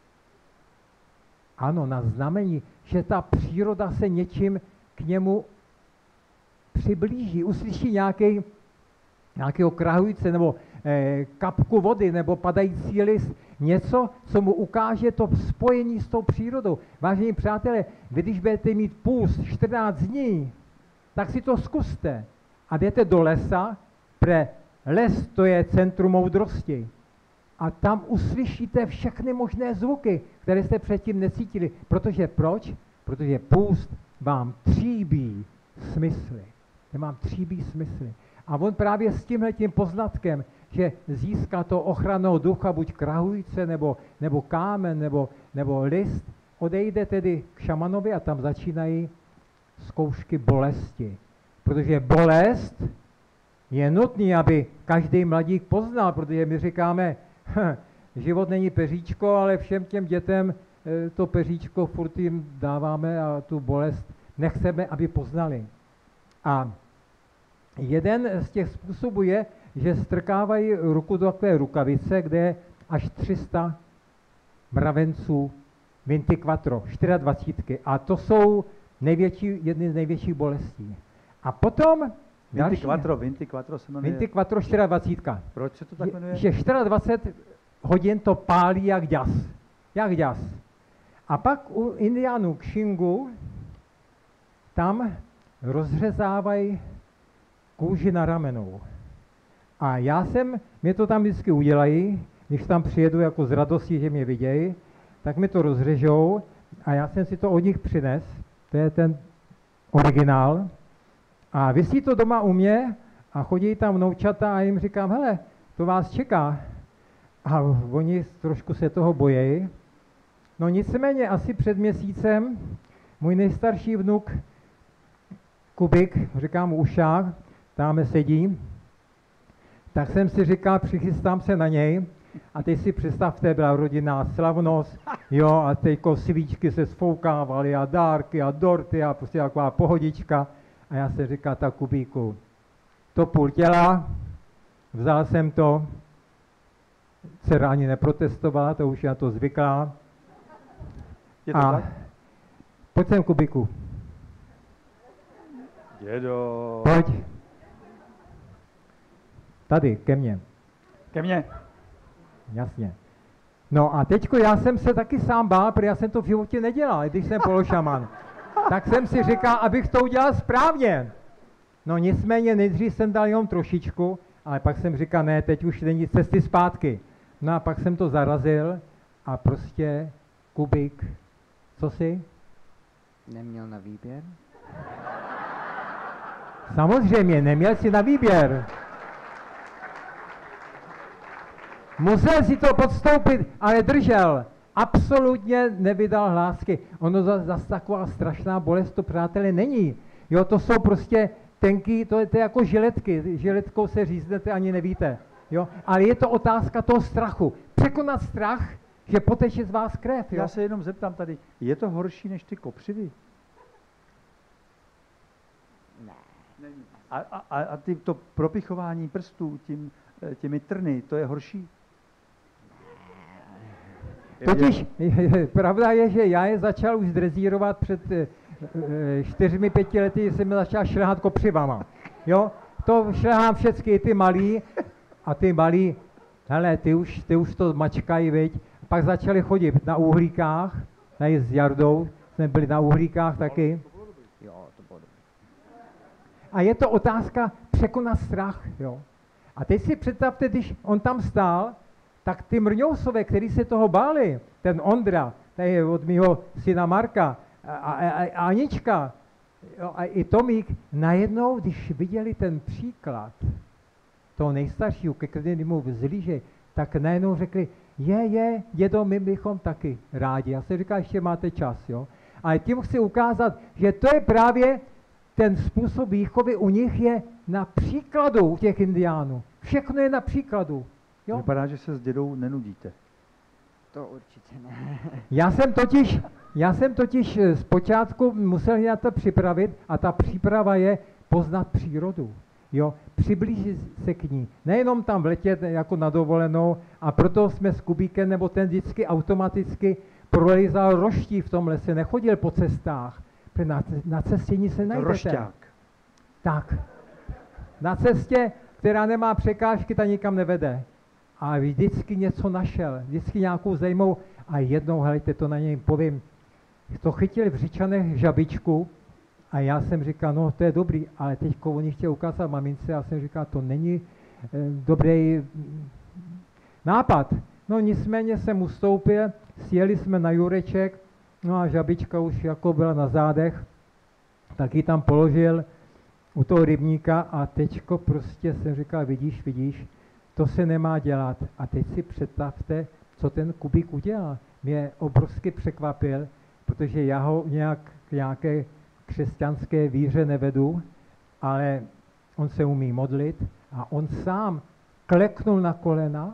Ano, na znamení, že ta příroda se něčím k němu přiblíží. Uslyší nějaký, nějakého krahujce nebo eh, kapku vody nebo padající list. Něco, co mu ukáže to spojení s tou přírodou. Vážení přátelé, vy když budete mít půst čtrnáct dní, tak si to zkuste. A jdete do lesa, pre les to je centrum moudrosti. A tam uslyšíte všechny možné zvuky, které jste předtím necítili. Protože proč? Protože půst vám tříbí smysly. Vám tříbí smysly. A on právě s tímhletím poznatkem, že získá to ochranného ducha, buď krahujce, nebo, nebo kámen, nebo, nebo list, odejde tedy k šamanovi a tam začínají zkoušky bolesti. Protože bolest je nutný, aby každý mladík poznal, protože my říkáme, hm, život není peříčko, ale všem těm dětem to peříčko furt jim dáváme a tu bolest nechceme, aby poznali. A jeden z těch způsobů je, že strkávají ruku do takové rukavice, kde je až tři sta mravenců veintiquattro, dvacet čtyři. A to jsou největší, jedny z největších bolestí. A potom veintiquattro, veintiquattro se jmenuje. veintiquattro, dvacet čtyři. Proč se to tak jmenuje? Že dvacet čtyři hodin to pálí jak ďas. Jak ďas. A pak u indiánů Xingu tam rozřezávají kůži na ramenou. A já jsem, mě to tam vždycky udělají, když tam přijedu jako z radosti, že mě vidějí, tak mi to rozřežou a já jsem si to od nich přines, to je ten originál. A visí to doma u mě a chodí tam vnoučata a jim říkám, hele, to vás čeká. A oni trošku se toho bojejí. No nicméně asi před měsícem můj nejstarší vnuk Kubik, říkám mu Ušák, tam sedí, tak jsem si říkal, přichystám se na něj A teď si představte, byla rodinná slavnost, jo, a teďko svíčky se sfoukávaly a dárky a dorty a prostě taková pohodička. A já se říkal, tak Kubíku, to půl těla, vzal jsem to, dcera ani neprotestovala, to už je na to zvyklá. Je to a tak? Pojď sem, Kubíku. Dědo. Pojď. Tady, ke mně. Ke mně. Jasně. No a teďko já jsem se taky sám bál, protože já jsem to v životě nedělal, když jsem pološaman. Tak jsem si říkal, abych to udělal správně. No nicméně nejdřív jsem dal jenom trošičku, ale pak jsem říkal, ne, teď už není cesty zpátky. No a pak jsem to zarazil a prostě, Kubík, co jsi? Neměl na výběr? Samozřejmě, neměl jsi na výběr. Musel si to podstoupit, ale držel. Absolutně nevydal hlásky. Ono zase zas taková strašná bolest to, přátelé, není. Jo, to jsou prostě tenký, to je, to je jako žiletky. Žiletkou se říznete, ani nevíte. Jo, ale je to otázka toho strachu. Překonat strach, že poteče z vás krev. Jo? Já se jenom zeptám tady, je to horší než ty kopřivy? Ne. A, a, a ty, to propichování prstů tím, těmi trny, to je horší? Totiž pravda je, že já je začal už drezírovat před e, čtyřmi, pěti lety, jsem začal šlehat kopřivama. Jo? To šlehám všechny ty malí a ty malí, hele, ty už, ty už to mačkají, viď? Pak začali chodit na uhlíkách, tady s Jardou, jsme byli na uhlíkách taky. Jo, to bylo dobré. A je to otázka překonat strach. Jo? A teď si představte, když on tam stál, tak ty mrňousové, kteří se toho báli, ten Ondra, tady je od mého syna Marka, a, a, a, a Anička, jo, a i Tomík, najednou, když viděli ten příklad toho nejstaršího, ke kterému vzlíže, tak najednou řekli, je, je, dědo, my bychom taky rádi. Já se říká, ještě máte čas, jo. Ale tím chci ukázat, že to je právě ten způsob výchovy u nich je na příkladu u těch indiánů. Všechno je na příkladu. Jo? Vypadá, že se s dědou nenudíte. To určitě ne. Já jsem totiž, já jsem totiž zpočátku musel na to připravit a ta příprava je poznat přírodu. Jo, přiblížit se k ní. Nejenom tam vletět jako na dovolenou a proto jsme s Kubíkem, nebo ten vždycky automaticky prolejzal roští v tom lese, nechodil po cestách. Na, na cestě nic se najdete. Rošťák. Tak. Na cestě, která nemá překážky, ta nikam nevede. A vždycky něco našel, vždycky nějakou zajímavou. A jednou, helejte, to na něj povím, to chytili v Říčanech žabičku a já jsem říkal, no to je dobrý, ale teď oni chtěli ukázat mamince, já jsem říkal, to není e, dobrý nápad. No nicméně jsem ustoupil, sjeli jsme na Jureček, no a žabička už jako byla na zádech, tak ji tam položil u toho rybníka a teďko prostě jsem říkal, vidíš, vidíš, to se nemá dělat. A teď si představte, co ten Kubík udělal. Mě obrovsky překvapil, protože já ho nějak k nějaké křesťanské víře nevedu, ale on se umí modlit a on sám kleknul na kolena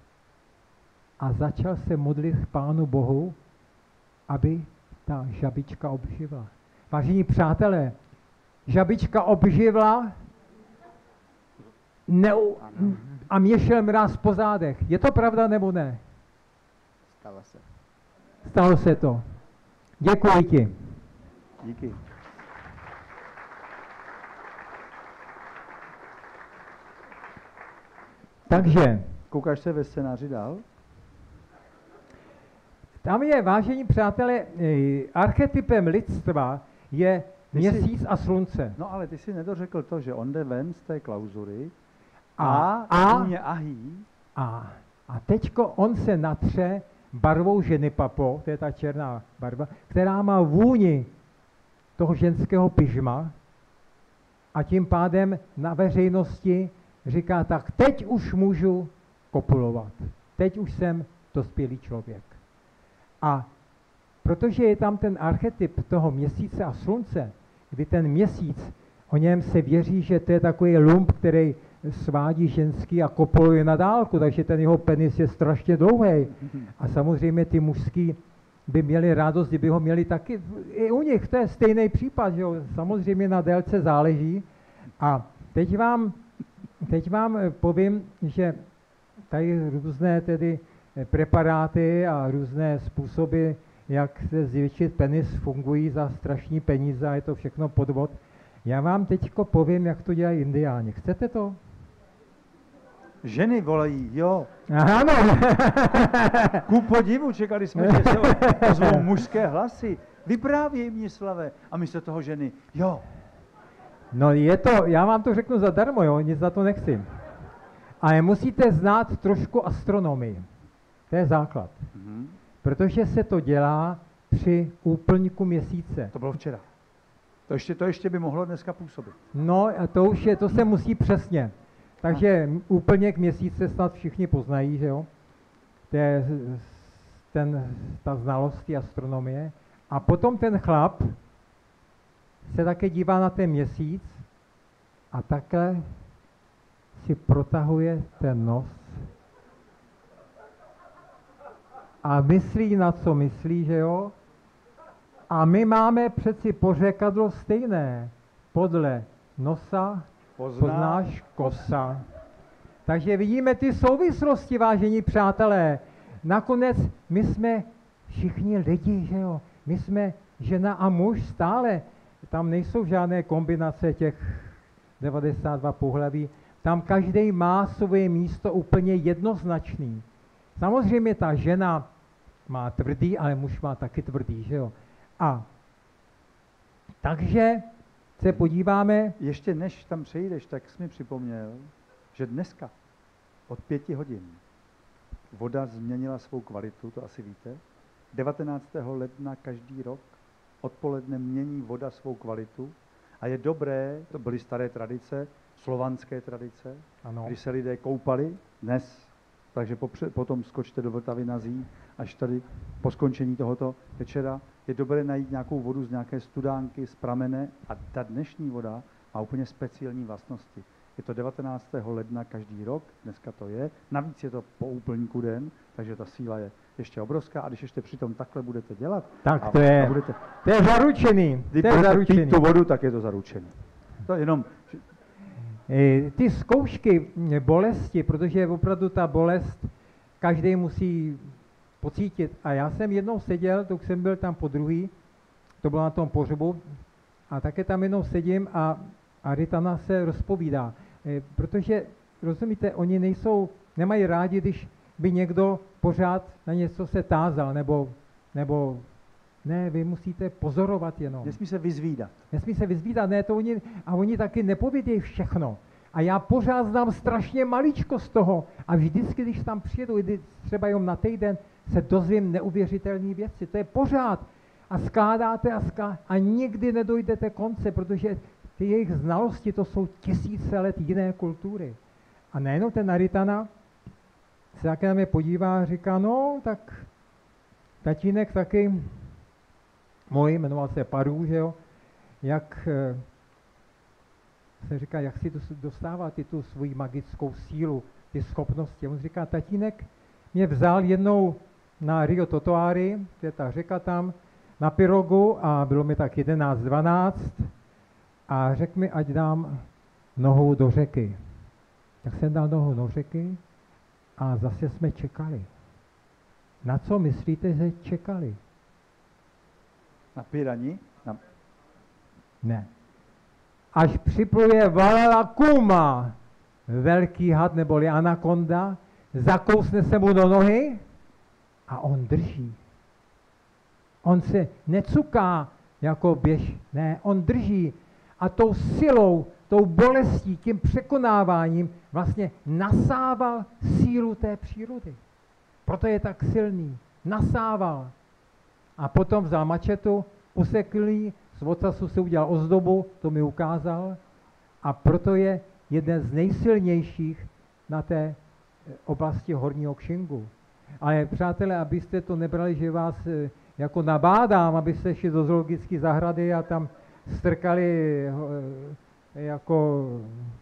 a začal se modlit k Pánu Bohu, aby ta žabička obživla. Vážení přátelé, žabička obživla neu, a mě šel mráz po zádech. Je to pravda nebo ne? Stalo se. Stalo se to. Děkuji ti. Díky. Takže, Koukáš se ve scénáři dál? tam je, vážení přátelé, archetypem lidstva je Ty jsi- měsíc a slunce. No ale ty si nedořekl to, že on jde ven z té klauzury A- a, a- a, mě ahý, A, a teďko on se natře barvou ženy papo, to je ta černá barva, která má vůni toho ženského pyžma a tím pádem na veřejnosti říká tak, teď už můžu kopulovat, teď už jsem dospělý člověk. A protože je tam ten archetyp toho měsíce a slunce, kdy ten měsíc, o něm se věří, že to je takový lump, který svádí ženský a kopoluje na dálku, takže ten jeho penis je strašně dlouhý. A samozřejmě ty mužský by měli radost, kdyby ho měli taky. I u nich to je stejný případ, že jo? Samozřejmě na délce záleží. A teď vám, teď vám povím, že tady různé tedy preparáty a různé způsoby, jak se zvětšit penis, fungují za strašní peníze a je to všechno podvod. Já vám teďko povím, jak to dělají indiáni. Chcete to? Ženy volají, jo. Ano. Ku podivu, čekali jsme, že se ozvou mužské hlasy. Vyprávěj mě, Slave. A místo toho ženy, jo. No je to, já vám to řeknu zadarmo, jo, nic za to nechci. Ale musíte znát trošku astronomii. To je základ. Mhm. Protože se to dělá při úplňku měsíce. To bylo včera. To ještě, to ještě by mohlo dneska působit. No a to už je, to se musí přesně. Takže úplněk měsíce snad všichni poznají, že jo? To je ten, ta znalost té astronomie. A potom ten chlap se také dívá na ten měsíc a takhle si protahuje ten nos a myslí, na co myslí, že jo? A my máme přeci pořekadlo stejné. Podle nosa Pozná. poznáš kosa. Takže vidíme ty souvislosti, vážení přátelé. Nakonec my jsme všichni lidi, že jo? My jsme žena a muž stále. Tam nejsou žádné kombinace těch devadesát dva pohlaví. Tam každý má svoje místo úplně jednoznačný. Samozřejmě ta žena má tvrdý, ale muž má taky tvrdý, že jo? A takže se podíváme. Ještě než tam přejdeš, tak jsi mi připomněl, že dneska od pěti hodin voda změnila svou kvalitu, to asi víte. devatenáctého ledna každý rok odpoledne mění voda svou kvalitu a je dobré, to byly staré tradice, slovanské tradice, Ano. kdy se lidé koupali dnes, takže popře- potom skočte do Vltavy na Zí, až tady po skončení tohoto večera je dobré najít nějakou vodu z nějaké studánky, z pramene a ta dnešní voda má úplně speciální vlastnosti. Je to devatenáctého ledna každý rok, dneska to je, navíc je to po úplňku den, takže ta síla je ještě obrovská a když ještě přitom takhle budete dělat, Tak a, to je, a budete, to je zaručený, když to je budete zaručený. pít tu vodu, tak je to zaručený. To je jenom, E, Ty zkoušky bolesti, protože opravdu ta bolest každý musí pocítit. A já jsem jednou seděl, to jsem byl tam po druhý, to bylo na tom pohřbu, a také tam jednou sedím a, a Ritana se rozpovídá. E, protože, rozumíte, oni nejsou, nemají rádi, když by někdo pořád na něco se tázal, nebo, nebo ne, vy musíte pozorovat jenom. nesmí se vyzvídat. Nesmí se vyzvídat, ne, to oni, a oni taky nepovědějí všechno. A já pořád znám strašně maličko z toho. A vždycky, když tam přijedu, kdy třeba jenom na týden, se dozvím neuvěřitelné věci. To je pořád. A skládáte a skládáte a nikdy nedojdete konce, protože ty jejich znalosti, to jsou tisíce let jiné kultury. A najednou ten Naritana se také na mě podívá a říká, no, tak tatínek taky, můj, jmenoval se Paru, že jo, jak se říká, jak si dostává ty tu svoji magickou sílu, ty schopnosti. On říká, tatínek mě vzal jednou na Rio Totoari, to je ta řeka tam, na pirogu a bylo mi tak jedenáct, dvanáct a řekl mi, ať dám nohou do řeky. Tak jsem dal nohu do řeky a zase jsme čekali. Na co myslíte, že čekali? Na pirani? Na... Ne. Až připluje Valakuma, velký had neboli anakonda, zakousne se mu do nohy a on drží. On se necuká jako běž, ne, on drží a tou silou, tou bolestí, tím překonáváním vlastně nasával sílu té přírody. Proto je tak silný. Nasával. A potom vzal mačetu, usekl ji, z ocasu si udělal ozdobu, to mi ukázal, a proto je jeden z nejsilnějších na té oblasti horního Kšingu. Ale přátelé, abyste to nebrali, že vás jako nabádám, abyste šli do zoologické zahrady a tam strkali jako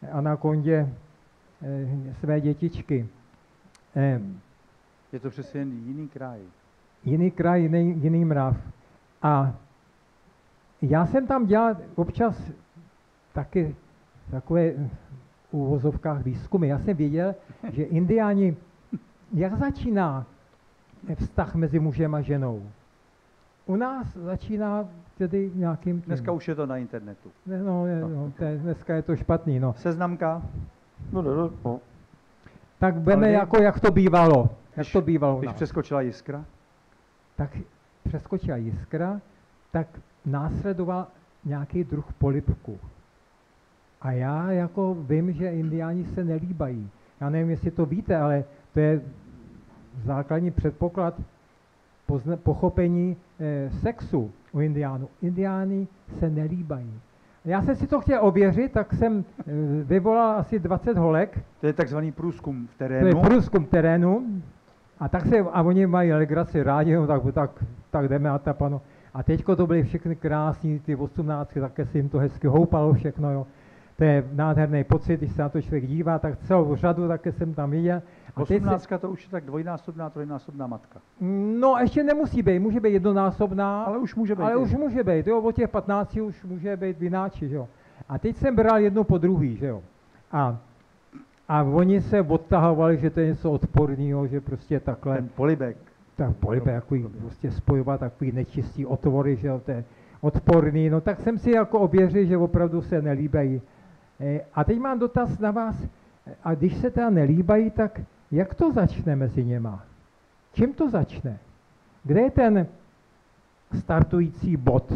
anakondě eh, své dětičky. Eh, Je to přesně jen jiný kraj. jiný kraj, jiný, jiný mrav. A já jsem tam dělal občas taky takové v uvozovkách výzkumy. Já jsem věděl, že Indiáni, jak začíná vztah mezi mužem a ženou? U nás začíná tedy nějakým tím. Dneska už je to na internetu. Ne, no, ne, no, to je, dneska je to špatný, no. Seznamka. No, no, no. Tak veme, Ale jako jak to bývalo. Jak Když- to bývalo u Když nás. přeskočila jiskra, Tak přeskočila jiskra, tak následoval nějaký druh polibku. A já jako vím, že Indiáni se nelíbají. Já nevím, jestli to víte, ale to je základní předpoklad pozna- pochopení eh, sexu u Indiánů. Indiáni se nelíbají. Já jsem si to chtěl ověřit, tak jsem eh, vyvolal asi dvacet holek, to je takzvaný průzkum v to je terénu. průzkum terénu, a tak se, a oni mají legraci rádi, no, tak, tak, tak jdeme a tapano. A teďko to byly všechny krásní, ty osmnáctky, také se jim to hezky houpalo všechno, jo. To je nádherný pocit, když se na to člověk dívá, tak celou řadu také jsem tam viděl. A teď se, Osmnáctka to už je tak dvojnásobná, trojnásobná matka. no ještě nemusí být, může být jednonásobná, Ale už může být. ale i. už může být, jo, od těch patnácti už může být vináči, že jo. A teď jsem bral jednu po druhý, že jo. A, a oni se odtahovali, že to je něco odporného, že prostě takhle, Ten polibek. tak polibe, takový prostě spojovat takový nečistý otvory, že jo, to je odporný, no tak jsem si jako ověřil, že opravdu se nelíbají. E, a teď mám dotaz na vás, a když se teda nelíbají, tak jak to začne mezi něma? Čím to začne? Kde je ten startující bod?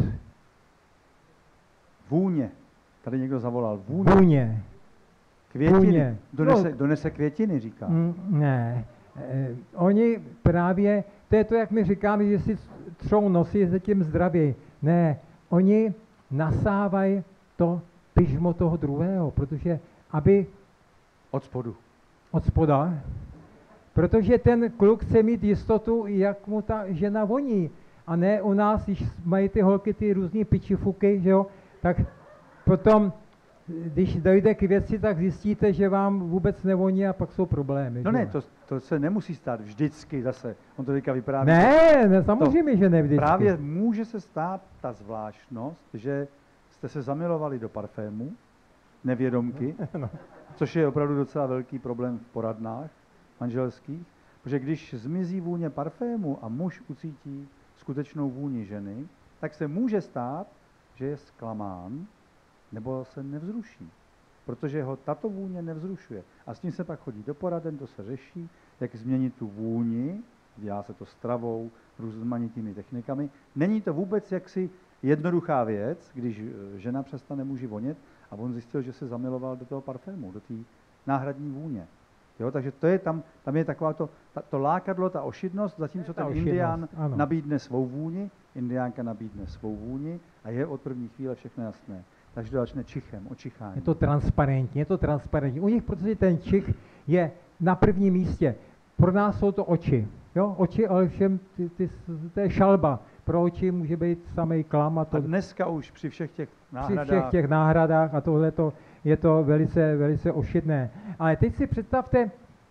Vůně. Tady někdo zavolal. Vůně. Vůně. Květiny. Vůně. Donese, No. donese květiny, říká. Mm, ne. E, oni právě, to je to, jak my říkáme, že si třou nosy, se tím zdraví. Ne, oni nasávají to pyžmo toho druhého, protože aby Od spodu. od spoda, protože ten kluk chce mít jistotu, jak mu ta žena voní. A ne u nás, když mají ty holky ty různý pičifuky, že jo, tak potom, když dojde k věci, tak zjistíte, že vám vůbec nevoní a pak jsou problémy. No že ne, jo. to, to se nemusí stát vždycky zase. On to teďka vypráví. Ne, ne, samozřejmě, že ne vždycky. Právě může se stát ta zvláštnost, že jste se zamilovali do parfému, nevědomky, No. což je opravdu docela velký problém v poradnách manželských, protože když zmizí vůně parfému a muž ucítí skutečnou vůni ženy, tak se může stát, že je zklamán nebo se nevzruší, protože ho tato vůně nevzrušuje. A s tím se pak chodí do poraden, to se řeší, jak změnit tu vůni, dělá se to stravou, různitými technikami. Není to vůbec jaksi jednoduchá věc, když žena přestane muži vonět a on zjistil, že se zamiloval do toho parfému, do té náhradní vůně. Jo, takže to je tam, tam je taková to, ta, to lákadlo, ta ošidnost, zatímco Ta ten ošidnost, indián ano. nabídne svou vůni, indiánka nabídne svou vůni a je od první chvíle všechno jasné. Takže to začne čichem, očichání. Je to transparentní, je to transparentní. U nich, protože ten čich je na prvním místě. Pro nás jsou to oči. Jo? Oči, ale všem, ty, ty, to je šalba. Pro oči může být samej klam a to A dneska už při všech těch při náhradách, všech těch náhradách a tohle je to velice, velice ošidné. Ale teď si představte,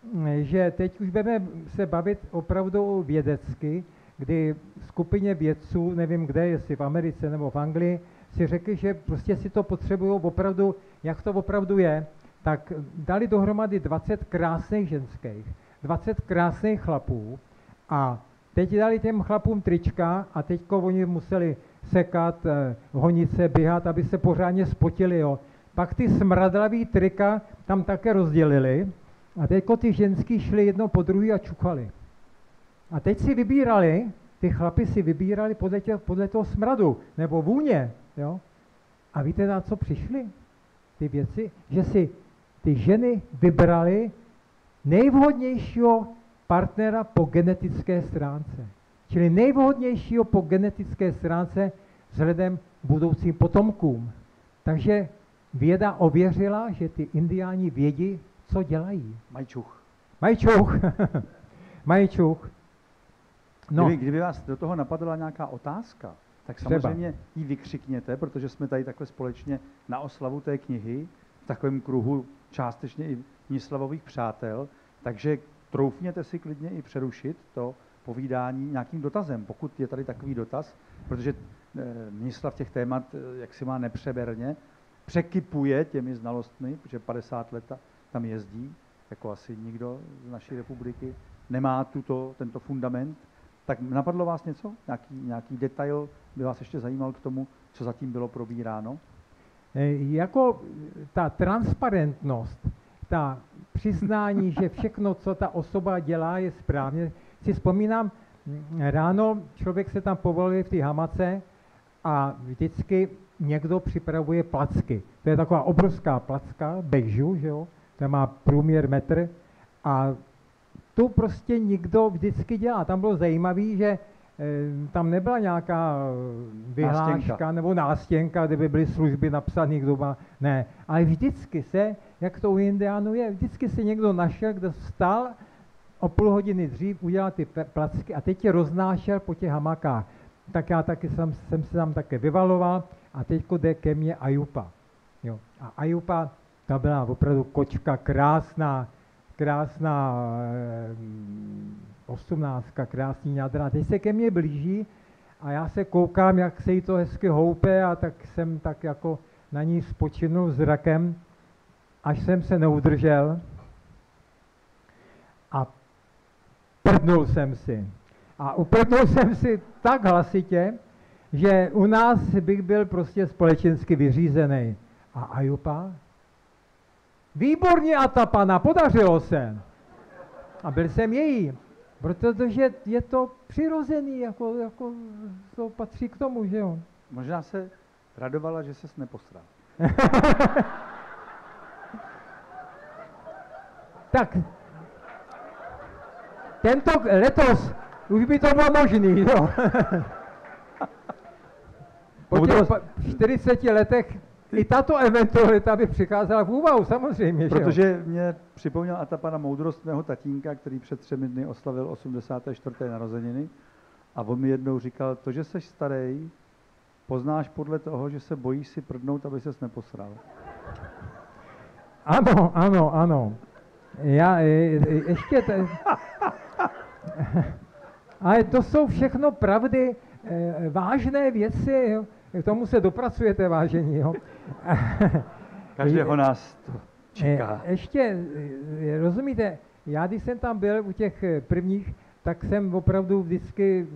že teď už budeme se bavit opravdu vědecky, kdy skupině vědců, nevím kde, jestli v Americe nebo v Anglii, si řekli, že prostě si to potřebují opravdu, jak to opravdu je, tak dali dohromady dvacet krásných ženských, dvacet krásných chlapů a teď dali těm chlapům trička a teďko oni museli sekat, eh, honit se, běhat, aby se pořádně spotili. Jo. Pak ty smradlavý trika tam také rozdělili a teďko ty ženský šli jedno po druhý a čuchali. A teď si vybírali, ty chlapi si vybírali podle, tě, podle toho smradu, nebo vůně, jo. A víte, na co přišli? Ty věci, že si ty ženy vybrali nejvhodnějšího partnera po genetické stránce. Čili nejvhodnějšího po genetické stránce vzhledem k budoucím potomkům. Takže věda ověřila, že ty indiáni vědí, co dělají. mají čuch. Mají čuch. Mají čuch. No, Kdyby, kdyby vás do toho napadla nějaká otázka, tak Třeba. samozřejmě ji vykřikněte, protože jsme tady takhle společně na oslavu té knihy v takovém kruhu částečně i Mstislavových přátel, takže troufněte si klidně i přerušit to povídání nějakým dotazem, pokud je tady takový dotaz, protože Mstislav těch témat, jak si má nepřeberně, překypuje těmi znalostmi, protože padesát let tam jezdí, jako asi nikdo z naší republiky, nemá tuto, tento fundament. Tak napadlo vás něco? Nějaký, nějaký detail by vás ještě zajímal k tomu, co zatím bylo probíráno? E, jako ta transparentnost, ta přiznání, že všechno, co ta osoba dělá, je správně. Si vzpomínám, ráno člověk se tam povolil v té hamace a vždycky někdo připravuje placky. To je taková obrovská placka, bejžu, že jo? To má průměr metr a tu prostě nikdo vždycky dělá. Tam bylo zajímavé, že e, tam nebyla nějaká vyhláška nástěnka. nebo nástěnka, kde by byly služby napsané, kdo má, ne. Ale vždycky se, jak to u Indiánů je, vždycky se někdo našel, kdo vstal o půl hodiny dřív, udělal ty placky a teď je roznášel po těch hamakách. Tak já taky jsem, jsem se tam také vyvaloval a teďko jde ke mně Ajupa. Jo. A Ajupa, ta byla opravdu kočka krásná, krásná osmnáctka, krásný ňadra. Teď se ke mně blíží a já se koukám, jak se jí to hezky houpe a tak jsem tak jako na ní spočinul zrakem, až jsem se neudržel a prdnul jsem si. A uprdnul jsem si tak hlasitě, že u nás bych byl prostě společensky vyřízený. A Ajupa? Výborně, Atapana, podařilo se. A byl jsem její, protože je to přirozený, jako, jako to patří k tomu, že jo. Možná se radovala, že ses neposral. Tak, tento letos už by to bylo možný, jo. Po těch čtyřiceti letech i tato eventualita by přicházela v úvahu, samozřejmě. Protože že jo? mě připomněl Atapana moudrost mého tatínka, který před třemi dny oslavil osmdesáté čtvrté narozeniny. A on mi jednou říkal, to, že jsi starý, poznáš podle toho, že se bojíš si prdnout, aby ses neposral. Ano, ano, ano. Já je, ještě... Te... Ale to jsou všechno pravdy, e, vážné věci, jo. K tomu se dopracujete, vážení. Jo. Každého nás to čeká. E, ještě, e, rozumíte, já když jsem tam byl u těch prvních, tak jsem opravdu vždycky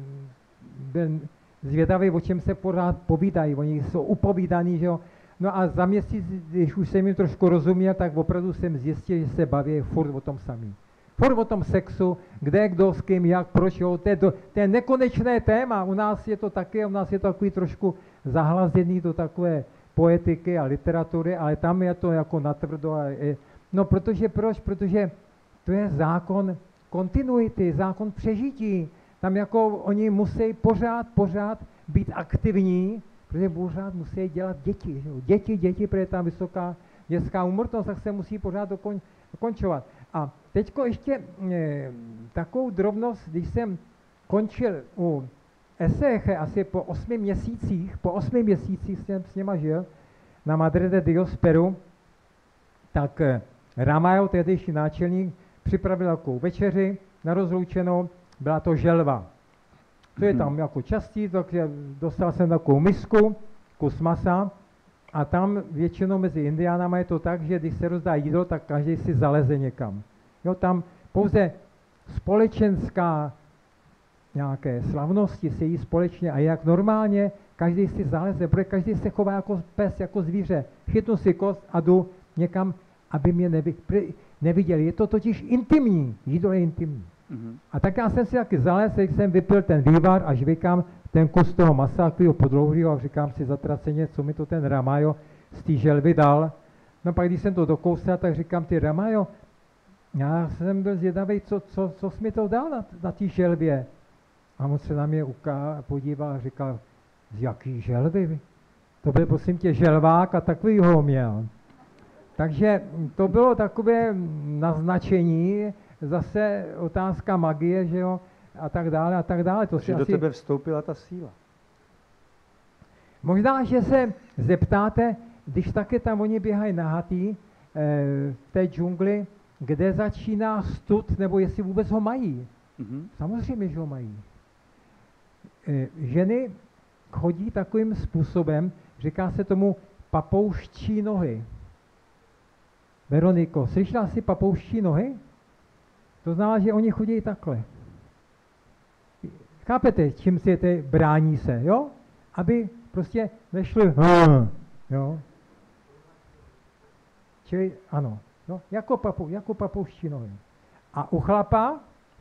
byl zvědavý, o čem se pořád povídají. Oni jsou upovídaní, že jo. No a za měsíc, když už jsem jim trošku rozuměl, tak opravdu jsem zjistil, že se baví furt o tom samý. Furt o tom sexu, kde, kdo, s kým, jak, proč, jo, to je, to, to je nekonečné téma, u nás je to taky, u nás je to takový trošku zahlazený do takové poetiky a literatury, ale tam je to jako natvrdo. A je, no protože proč? Protože to je zákon kontinuity, zákon přežití. Tam jako oni musí pořád, pořád být aktivní, protože pořád musí dělat děti. Že? Děti, děti, protože tam vysoká dětská úmrtnost, tak se musí pořád dokon, dokončovat. A teďko ještě e, takovou drobnost, když jsem končil u Eseche asi po osmi měsících, po osmi měsících jsem s něma žil na Madre de Dios Peru, tak e, Ramajo, tehdejší náčelník, připravil takovou večeři na rozloučenou, byla to želva. To je tam jako častí, takže dostal jsem takovou misku, kus masa a tam většinou mezi indiánama je to tak, že když se rozdá jídlo, tak každý si zaleze někam. Jo, tam pouze společenská nějaké slavnosti se jí společně a jak normálně každý si zaleze, protože každý se chová jako pes, jako zvíře. Chytnu si kost a jdu někam, aby mě nevy, neviděli. Je to totiž intimní, jídlo je intimní. Mm-hmm. A tak já jsem si taky zalez, když jsem vypil ten vývar a žvykám ten kus toho masa, takového podlouhlého a říkám si zatraceně, co mi to ten Ramajo z té želvy dal. No pak když jsem to dokousal, tak říkám, ty Ramajo, já jsem byl zvědavý, co, co, co jsi mi to dal na, na té želvě. A on se na mě uká, podíval a říkal, z jaký želvy? To byl prosím tě želvák a takovýho ho měl. Takže to bylo takové naznačení, zase otázka magie, že jo, a tak dále, a tak dále. To že do asi... tebe vstoupila ta síla. Možná, že se zeptáte, když také tam oni běhají nahatý e, v té džungli, kde začíná stud, nebo jestli vůbec ho mají. Mhm. Samozřejmě, že ho mají. E, ženy chodí takovým způsobem, říká se tomu papouščí nohy. Veroniko, slyšela jsi papouščí nohy? To znamená, že oni chodí takhle. Chápete, čím si ty brání se, jo? Aby prostě nešli, jo? Čili ano, jo? Jako, papu, jako papouščí nohy. A u chlapa,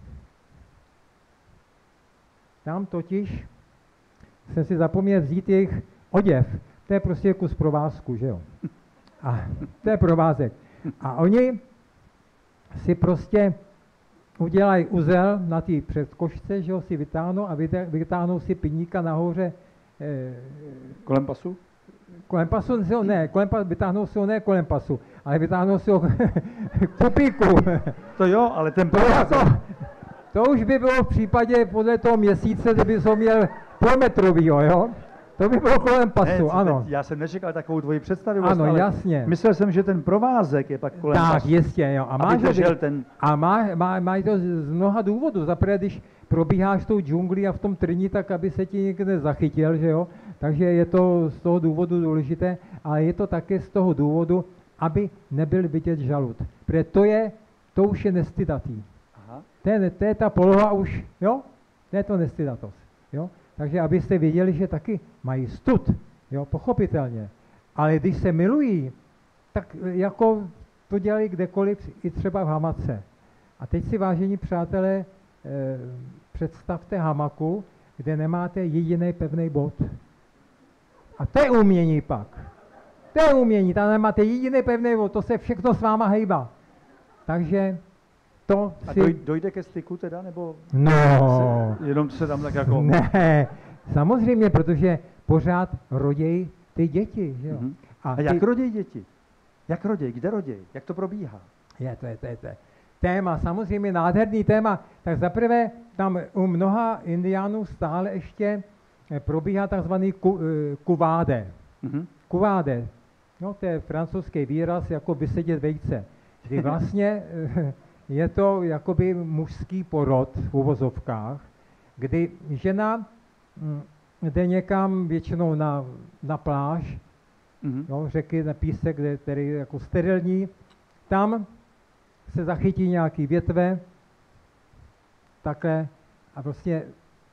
tam totiž jsem si zapomněl vzít jejich oděv. To je prostě kus provázku, že jo? A to je provázek. A oni si prostě udělají uzel na té předkošce, že ho si vytáhnou a vytáhnou si piníka nahoře. Eh, Kolem pasu? Kolem pasu, si ho, ne, kolem pasu, vytáhnou si ho ne kolem pasu, ale vytáhnou si ho k pupíku. To jo, ale ten To, provázek. jako, to už by bylo v případě podle toho měsíce, kdyby ho měl půlmetrovýho, jo? To by bylo kolem pasu, Ne, ano. Já jsem nečekal takovou tvoji představivost, Ano, ale jasně. myslel jsem, že ten provázek je pak kolem Tak, pasu. jistě, jo. A Aby máš držel ho- ten... A má, má, mají to z mnoha důvodů. Zaprvé, když probíháš tou džunglí a v tom trní, tak aby se ti někdo nezachytil, že jo. Takže je to z toho důvodu důležité, ale je to také z toho důvodu, aby nebyl vidět žalud. Protože to je, to už je nestydatý. Aha. To je, to je ta poloha už, jo. To je to nestydatost, jo. Takže abyste věděli, že taky mají stud, jo, pochopitelně. Ale když se milují, tak jako to dělají kdekoliv, i třeba v hamace. A teď si, vážení přátelé, e, představte hamaku, kde nemáte jediný pevný bod. A to je umění pak. To je umění, tam nemáte jediný pevný bod, to se všechno s váma hejbá. Takže to A si... doj, dojde ke styku teda, nebo No, se, jenom se tam tak jako... ne, samozřejmě, protože pořád rodějí ty děti, že jo. Mhm. A, A ty, jak rodějí děti? Jak rodějí? Kde rodějí? Jak to probíhá? je, to je, to je, to je. Téma, samozřejmě nádherný téma. Tak zaprvé tam u mnoha indiánů stále ještě eh, probíhá takzvaný ku, eh, kuváde. Mhm. Kuváde, no to je francouzský výraz jako vysedět vejce. Kdy vlastně eh, je to jakoby mužský porod v uvozovkách, kdy žena hm, jde někam většinou na, na pláž, Mhm. jo, řeky, na písek, kde, který je jako sterilní, tam se zachytí nějaký větve, takhle, a prostě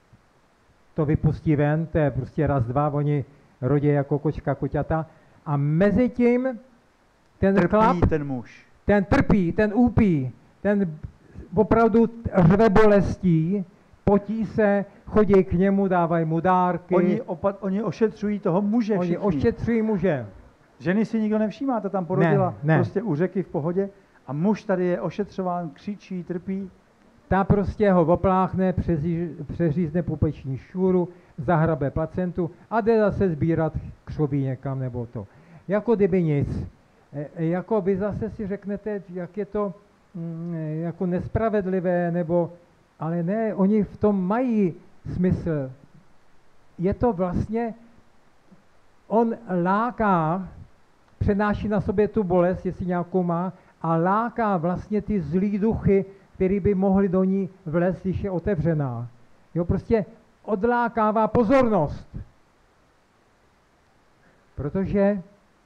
to vypustí ven, to je prostě raz, dva, oni rodí jako kočka, koťata, a mezi tím ten Trpí chlap, ten muž. ten trpí, ten úpí, ten opravdu řve bolestí, potí se, chodí k němu, dávají mu dárky, Oni, opat, oni ošetřují toho muže oni všichni. ošetřují muže. Ženy si nikdo nevšímá, ta tam porodila Ne, ne. prostě u řeky v pohodě a muž tady je ošetřován, křičí, trpí. Ta prostě ho opláchne, přeří, přeřízne pupeční šňůru, zahrabe placentu a jde zase sbírat křoví někam nebo to. Jako kdyby nic. E, e, jako vy zase si řeknete, jak je to mm, e, jako nespravedlivé, nebo, ale ne, oni v tom mají smysl. Je to vlastně, on láká, přenáší na sobě tu bolest, jestli nějakou má, a láká vlastně ty zlý duchy, který by mohli do ní vlézt, když je otevřená. Jo, prostě odlákává pozornost. Protože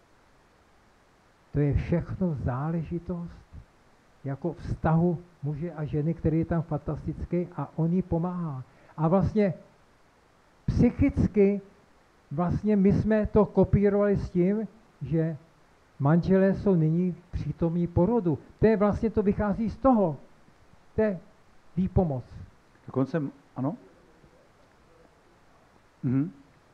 to je všechno záležitost jako vztahu muže a ženy, který je tam fantastický a on jí pomáhá. A vlastně psychicky vlastně my jsme to kopírovali s tím, že manželé jsou nyní přítomní porodu. To je vlastně, to vychází z toho. To je výpomoc. Dokonce, ano? Mhm.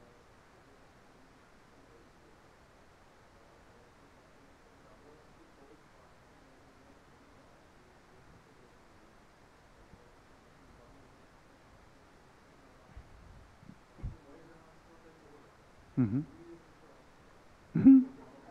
Mhm. Mhm.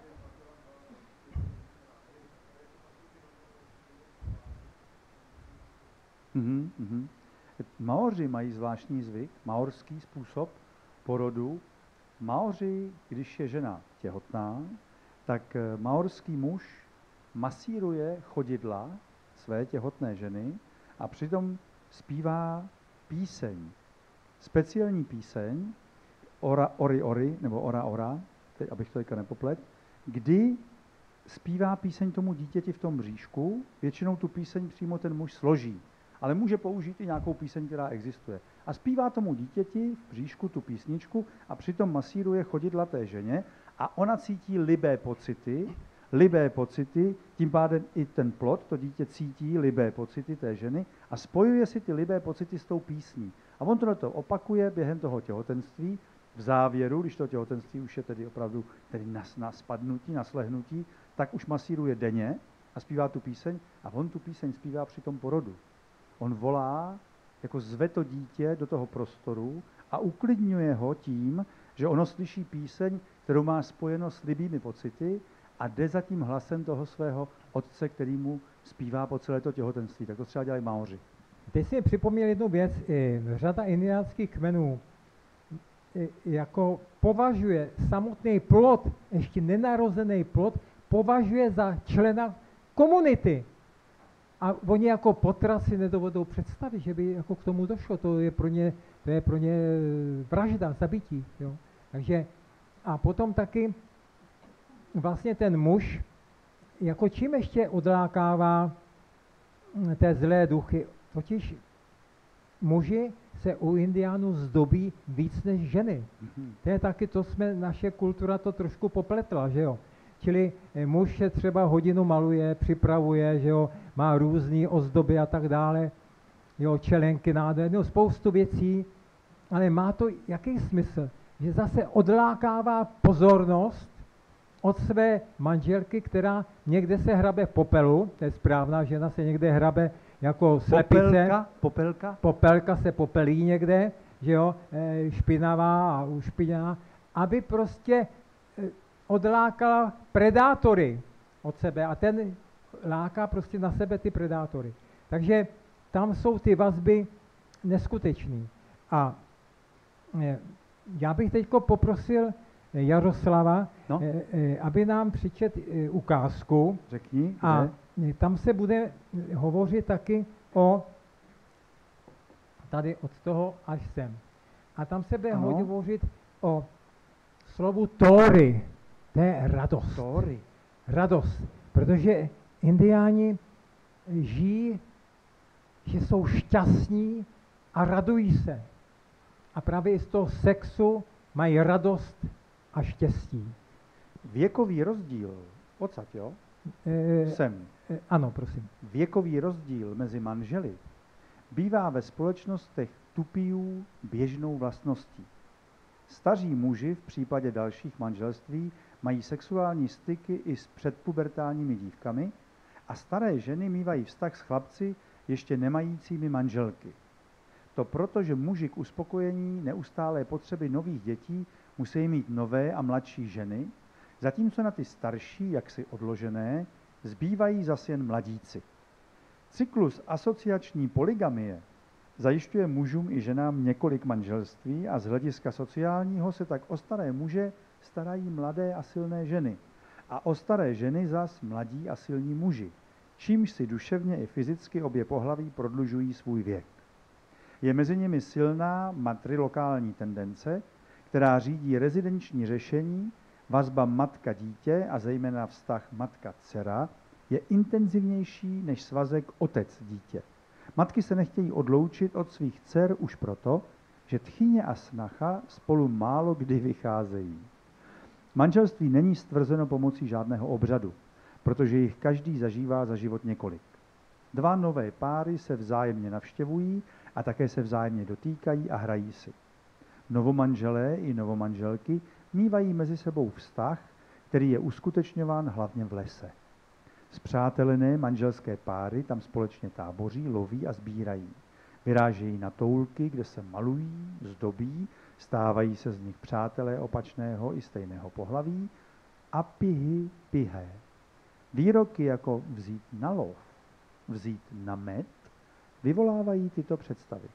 Mhm, mhm. Maoři mají zvláštní zvyk, maorský způsob porodu. Maoři, když je žena těhotná, tak eh, maorský muž masíruje chodidla své těhotné ženy a přitom zpívá píseň. Speciální píseň, ora, ori, ori, nebo ora, ora, teď, abych to teďka nepoplet, kdy zpívá píseň tomu dítěti v tom bříšku, většinou tu píseň přímo ten muž složí, ale může použít i nějakou píseň, která existuje. A zpívá tomu dítěti v bříšku tu písničku a přitom masíruje chodidla té ženě a ona cítí libé pocity, libé pocity, tím pádem i ten plod, to dítě cítí libé pocity té ženy a spojuje si ty libé pocity s tou písní. A on tohle opakuje během toho těhotenství. V závěru, když to těhotenství už je tedy opravdu tedy na, na spadnutí, na slehnutí, tak už masíruje denně a zpívá tu píseň a on tu píseň zpívá při tom porodu. On volá, jako zve to dítě do toho prostoru a uklidňuje ho tím, že ono slyší píseň, kterou má spojeno s libými pocity a jde za tím hlasem toho svého otce, který mu zpívá po celé to těhotenství. Tak to třeba dělají Maoři. Teď si mi připomněl jednu věc. I řada indiánských kmenů i jako považuje samotný plod, ještě nenarozený plod, považuje za člena komunity. A oni jako potrat si nedovedou představit, že by jako k tomu došlo. To je pro ně, to je pro ně vražda, zabití. Jo. Takže a potom taky vlastně ten muž, jako čím ještě odlákává té zlé duchy, totiž muži se u Indiánů zdobí víc než ženy. Mm-hmm. To je taky, to jsme, naše kultura to trošku popletla, že jo. Čili muž se třeba hodinu maluje, připravuje, že jo, má různé ozdoby a tak dále, jo, čelenky, nádherné, no, spoustu věcí, ale má to jaký smysl? Že zase odlákává pozornost od své manželky, která někde se hrabe v popelu, to je správná žena, se někde hrabe jako slepice. Popelka, popelka? Popelka se popelí někde, že jo, špinavá a ušpiněná, aby prostě odlákala predátory od sebe a ten láká prostě na sebe ty predátory. Takže tam jsou ty vazby neskutečné. A já bych teď poprosil Jaroslava, no? aby nám přičet ukázku. Řekni, a kde? Tam se bude hovořit taky o, tady od toho až sem. A tam se bude ano. hovořit o slovu Tóry. To je radost. Tóry. Radost. Protože indiáni žijí, že jsou šťastní a radují se. A právě i z toho sexu mají radost a štěstí. Věkový rozdíl, odsaď, jo? E, Sem. E, ano, prosím. Věkový rozdíl mezi manželi bývá ve společnostech tupijů běžnou vlastností. Staří muži v případě dalších manželství mají sexuální styky i s předpubertálními dívkami a staré ženy mívají vztah s chlapci ještě nemajícími manželky. To proto, že muži k uspokojení neustálé potřeby nových dětí musí mít nové a mladší ženy, zatímco na ty starší, jaksi odložené, zbývají zas jen mladíci. Cyklus asociační polygamie zajišťuje mužům i ženám několik manželství a z hlediska sociálního se tak o staré muže starají mladé a silné ženy a o staré ženy zas mladí a silní muži, čímž si duševně i fyzicky obě pohlaví prodlužují svůj věk. Je mezi nimi silná matrilokální tendence, která řídí rezidenční řešení, vazba matka-dítě a zejména vztah matka-dcera je intenzivnější než svazek otec-dítě. Matky se nechtějí odloučit od svých dcer už proto, že tchyně a snacha spolu málo kdy vycházejí. Manželství není stvrzeno pomocí žádného obřadu, protože jich každý zažívá za život několik. Dva nové páry se vzájemně navštěvují a také se vzájemně dotýkají a hrají si. Novomanželé i novomanželky mívají mezi sebou vztah, který je uskutečňován hlavně v lese. Spřátelené manželské páry tam společně táboří, loví a sbírají. Vyrážejí na toulky, kde se malují, zdobí, stávají se z nich přátelé opačného i stejného pohlaví a pihy pihé. Výroky jako vzít na lov, vzít na med, vyvolávají tyto představy.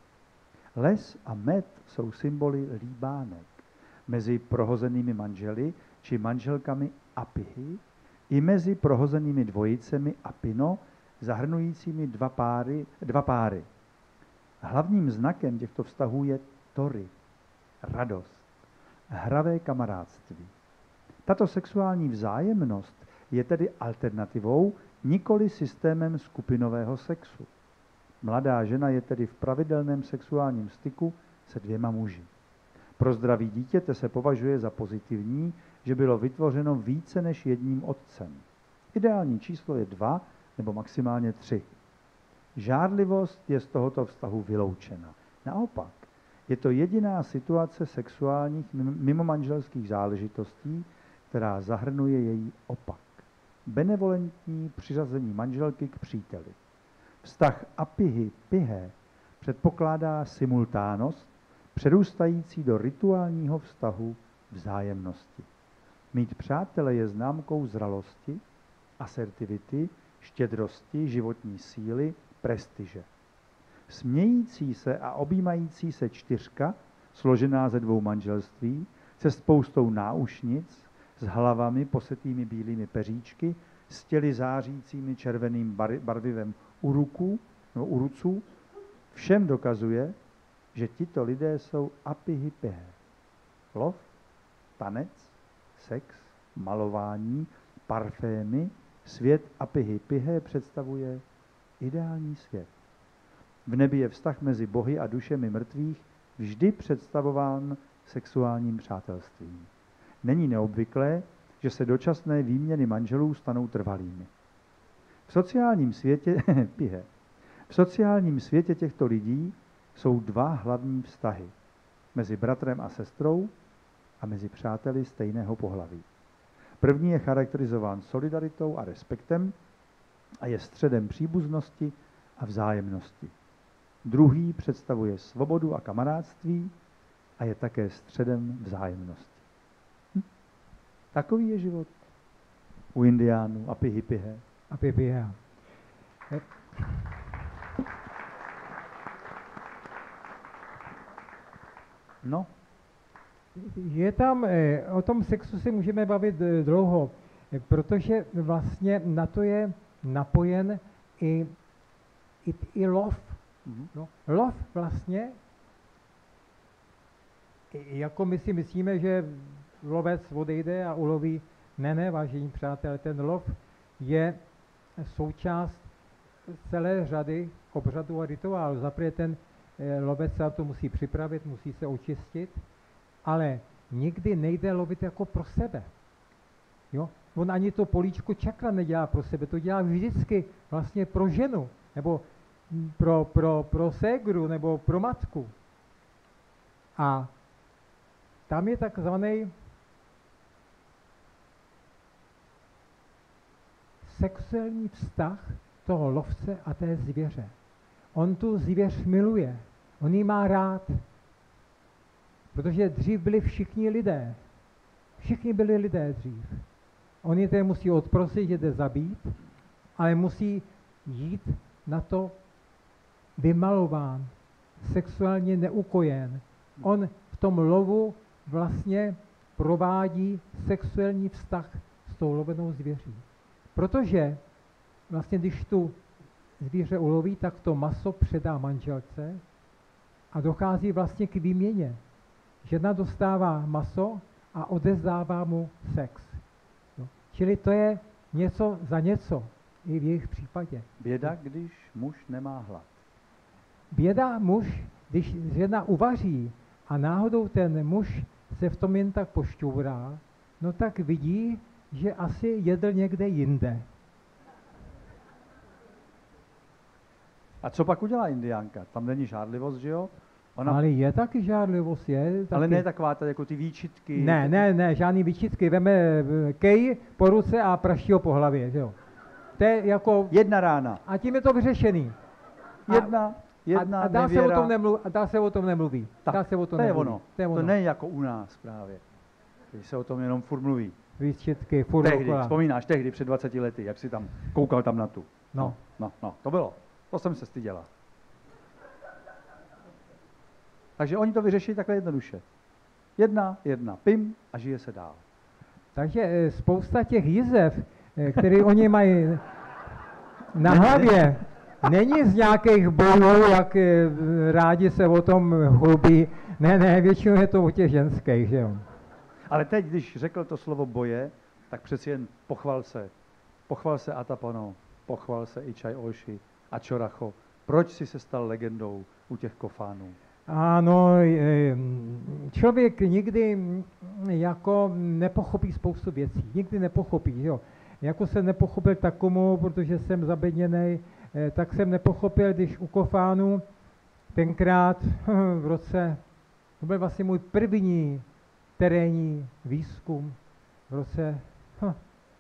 Les a med jsou symboly líbánek. Mezi prohozenými manželi či manželkami apihy i mezi prohozenými dvojicemi apino, zahrnujícími dva páry, dva páry. Hlavním znakem těchto vztahů je tori, radost, hravé kamarádství. Tato sexuální vzájemnost je tedy alternativou, nikoli systémem skupinového sexu. Mladá žena je tedy v pravidelném sexuálním styku se dvěma muži. Pro zdraví dítěte se považuje za pozitivní, že bylo vytvořeno více než jedním otcem. Ideální číslo je dva nebo maximálně tři. Žárlivost je z tohoto vztahu vyloučena. Naopak, je to jediná situace sexuálních mimomanželských záležitostí, která zahrnuje její opak. Benevolentní přiřazení manželky k příteli. Vztah apihy pihé předpokládá simultánost, přerůstající do rituálního vztahu vzájemnosti. Mít přátele je známkou zralosti, asertivity, štědrosti, životní síly, prestiže. Smějící se a objímající se čtyřka, složená ze dvou manželství, se spoustou náušnic, s hlavami posetými bílými peříčky, s těly zářícími červeným bar- barvivem u ruku, no, u ruců, všem dokazuje, že tito lidé jsou apihy pihé. Lov, tanec, sex, malování, parfémy, svět apihy pihé představuje ideální svět. V nebi je vztah mezi bohy a dušemi mrtvých vždy představován sexuálním přátelstvím. Není neobvyklé, že se dočasné výměny manželů stanou trvalými. V sociálním světě, pihe, v sociálním světě těchto lidí jsou dva hlavní vztahy. Mezi bratrem a sestrou a mezi přáteli stejného pohlaví. První je charakterizován solidaritou a respektem a je středem příbuznosti a vzájemnosti. Druhý představuje svobodu a kamarádství a je také středem vzájemnosti. Hm? Takový je život u indiánů a pihy pihé. A pihé. No. Je tam, o tom sexu si můžeme bavit dlouho, protože vlastně na to je napojen i, i, i lov. Mm-hmm. No, lov vlastně, jako my si myslíme, že lovec odejde a uloví, ne, ne, vážení přátelé, ten lov je součást celé řady obřadů a rituálů. Zaprvé ten lovec se to musí připravit, musí se očistit, ale nikdy nejde lovit jako pro sebe. Jo? On ani to políčko čakra nedělá pro sebe, to dělá vždycky vlastně pro ženu, nebo pro, pro, pro ségru, nebo pro matku. A tam je takzvaný sexuální vztah toho lovce a té zvěře. On tu zvěř miluje, on ji má rád, protože dřív byli všichni lidé. Všichni byli lidé dřív. On je tedy musí odprosit, že jde zabít, ale musí jít na to vymalován, sexuálně neukojen. On v tom lovu vlastně provádí sexuální vztah s tou lovenou zvěří. Protože vlastně když tu zvíře uloví, tak to maso předá manželce a dochází vlastně k výměně. Žena dostává maso a odezdává mu sex. No. Čili to je něco za něco i v jejich případě. Běda, když muž nemá hlad. Běda muž, když žena uvaří a náhodou ten muž se v tom jen tak pošťourá, no tak vidí, že asi jedl někde jinde. A co pak udělá indiánka? Tam není žádlivost, že jo? Ona... Ale je taky žádlivost, je. Taky. Ale ne taková tady jako ty výčitky. Ne, ne, ne, žádný výčitky. Veme kej po ruce a praští ho po hlavě, že jo. To je jako... Jedna rána. A tím je to vyřešený. A, jedna, jedna a, a dál nevěra. se o tom nemluví. A dál se o tom nemluví. Tak, dál se o tom to, je nemluví. ono. to je ono. To není jako u nás právě. Když se o tom jenom furt mluví. Výčitky, furt Tehdy, okola. vzpomínáš tehdy před dvaceti lety, jak jsi tam koukal tam na tu. No. No, no, to bylo. To jsem se styděla. Takže oni to vyřeší takhle jednoduše. Jedna, jedna, pim a žije se dál. Takže eh, spousta těch jizev, eh, které oni mají na hlavě, není z nějakých bojů, jak eh, rádi se o tom chlubí. Ne, ne, většinou je to o těch ženských, že jo. Ale teď, když řekl to slovo boje, tak přeci jen pochval se. Pochval se Atapano, pochval se i Chaj Oshi a Choracho. Proč jsi se stal legendou u těch kofánů? Ano, člověk nikdy jako nepochopí spoustu věcí. Nikdy nepochopí, jo. Jako jsem nepochopil takomu, protože jsem zabedněnej, tak jsem nepochopil, když u kofánů tenkrát v roce, to byl vlastně můj první terénní výzkum v roce hm,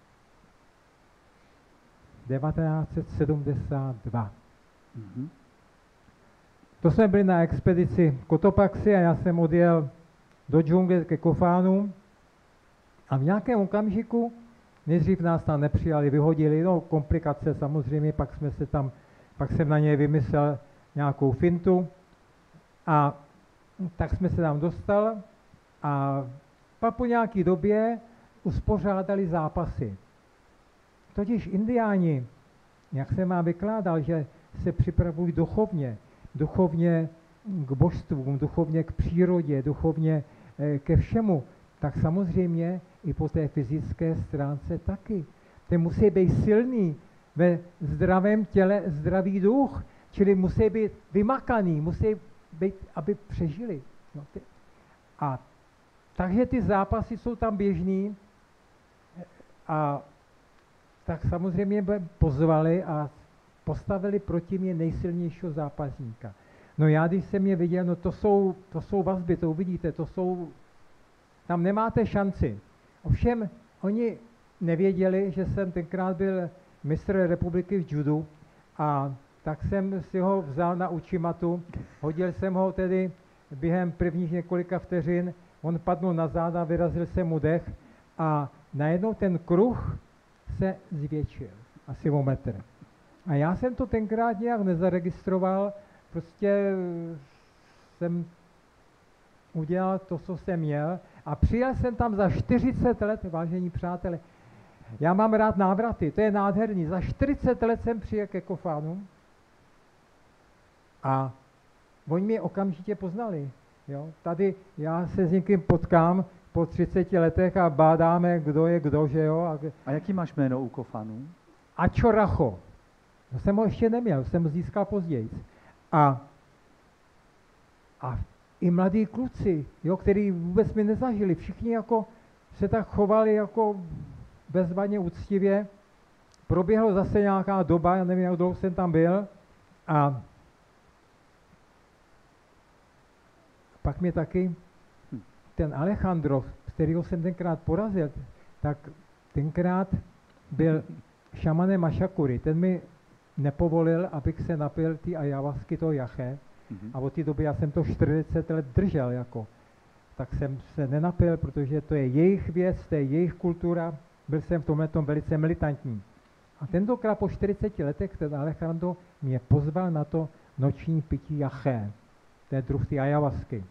devatenáct set sedmdesát dva. Mm-hmm. To jsme byli na expedici Cotopaxi a já jsem odjel do džungle ke kofánům a v nějakém okamžiku nejdřív nás tam nepřijali, vyhodili, no komplikace samozřejmě, pak jsme se tam, pak jsem na něj vymyslel nějakou fintu a tak jsme se tam dostal a pak po nějaké době uspořádali zápasy. Totiž indiáni, jak jsem vám vykládal, že se připravují duchovně, duchovně k božstvům, duchovně k přírodě, duchovně eh, ke všemu, tak samozřejmě i po té fyzické stránce taky. Ty musí být silný ve zdravém těle, zdravý duch, čili musí být vymakaný, musí být, aby přežili. No, ty. A takže ty zápasy jsou tam běžný a tak samozřejmě pozvali a postavili proti mě nejsilnějšího zápasníka. No já, když jsem je viděl, no to jsou, to jsou vazby, to uvidíte, to jsou, tam nemáte šanci. Ovšem, oni nevěděli, že jsem tenkrát byl mistr republiky v judu a tak jsem si ho vzal na uchimatu, hodil jsem ho tedy během prvních několika vteřin, on padl na záda, vyrazil jsem mu dech a najednou ten kruh se zvětšil, asi o metr. A já jsem to tenkrát nějak nezaregistroval, prostě jsem udělal to, co jsem měl a přijel jsem tam za čtyřicet let, vážení přátelé. Já mám rád návraty, to je nádherný. Za čtyřicet let jsem přijel ke kofánům a oni mě okamžitě poznali. Jo? Tady já se s někým potkám po třiceti letech a bádáme, kdo je kdo, že jo. A, a jaký máš jméno u kofánů? A Choracho. To jsem ho ještě neměl, jsem ho získal později. A, a i mladí kluci, jo, který vůbec mi nezažili, všichni jako se tak chovali jako bezvadně úctivě. Proběhlo zase nějaká doba, já nevím, jak dlouho jsem tam byl, a pak mě taky ten Alejandro, kterýho jsem tenkrát porazil, tak tenkrát byl šamanem Mašakuri. Ten mi nepovolil, abych se napil ty ajavasky, toho jaché. Mm-hmm. A od té doby já jsem to čtyřicet let držel, jako. Tak jsem se nenapil, protože to je jejich věc, to je jejich kultura. Byl jsem v tomhle tom velice militantní. A tentokrát po čtyřiceti letech ten Alejandro mě pozval na to noční pití jaché. To je druh ty ajavasky.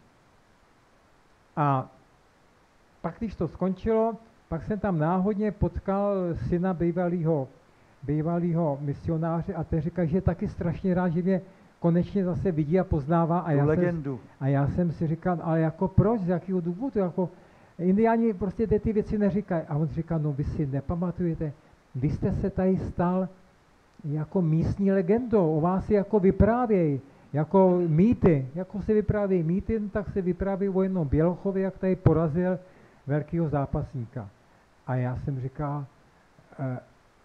A pak, když to skončilo, pak jsem tam náhodně potkal syna bývalého bývalého misionáře a ten říká, že je taky strašně rád, že mě konečně zase vidí a poznává. A já, legendu. Jsem, a já jsem si říkal, ale jako proč, z jakého důvodu, jako indiáni prostě ty, ty věci neříkají. A on říká, no vy si nepamatujete, vy jste se tady stal jako místní legendou, o vás si jako vyprávějí, jako mýty, jako se vyprávějí mýty, tak se vyprávějí o jednom Bělochovi, jak tady porazil velkého zápasníka. A já jsem říkal, eh,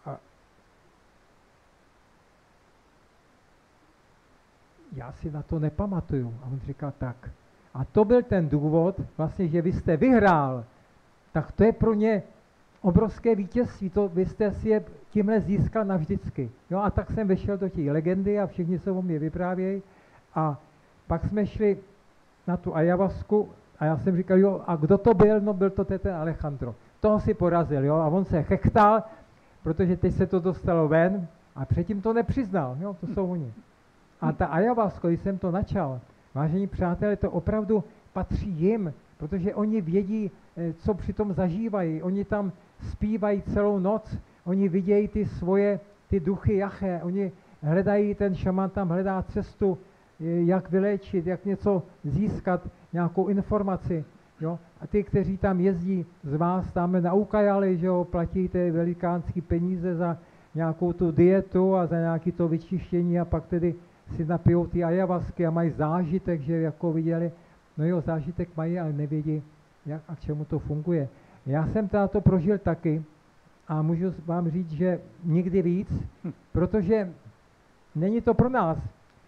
já si na to nepamatuju. A on říkal tak. A to byl ten důvod, vlastně, že vy jste vyhrál, tak to je pro ně obrovské vítězství. To, vy jste si je tímhle získal navždycky. Jo, a tak jsem vešel do těch legendy a všichni se o mě vyprávějí. A pak jsme šli na tu ajavasku a já jsem říkal, jo, a kdo to byl? No byl to ten Alejandro. Toho si porazil, jo, a on se chechtal, protože teď se to dostalo ven a předtím to nepřiznal, jo, to jsou oni. A ta ajavaska, když jsem to načal, vážení přátelé, to opravdu patří jim, protože oni vědí, co přitom zažívají. Oni tam zpívají celou noc, oni vidějí ty svoje, ty duchy jaché, oni hledají, ten šaman tam hledá cestu, jak vyléčit, jak něco získat, nějakou informaci. Jo? A ty, kteří tam jezdí z vás, tam naukajali, že jo, platí ty velikánské peníze za nějakou tu dietu a za nějaké to vyčištění a pak tedy si napijou ty ajavasky a mají zážitek, že jako viděli, no jo, zážitek mají, ale nevědí, jak a k čemu to funguje. Já jsem to prožil taky a můžu vám říct, že nikdy víc, protože není to pro nás.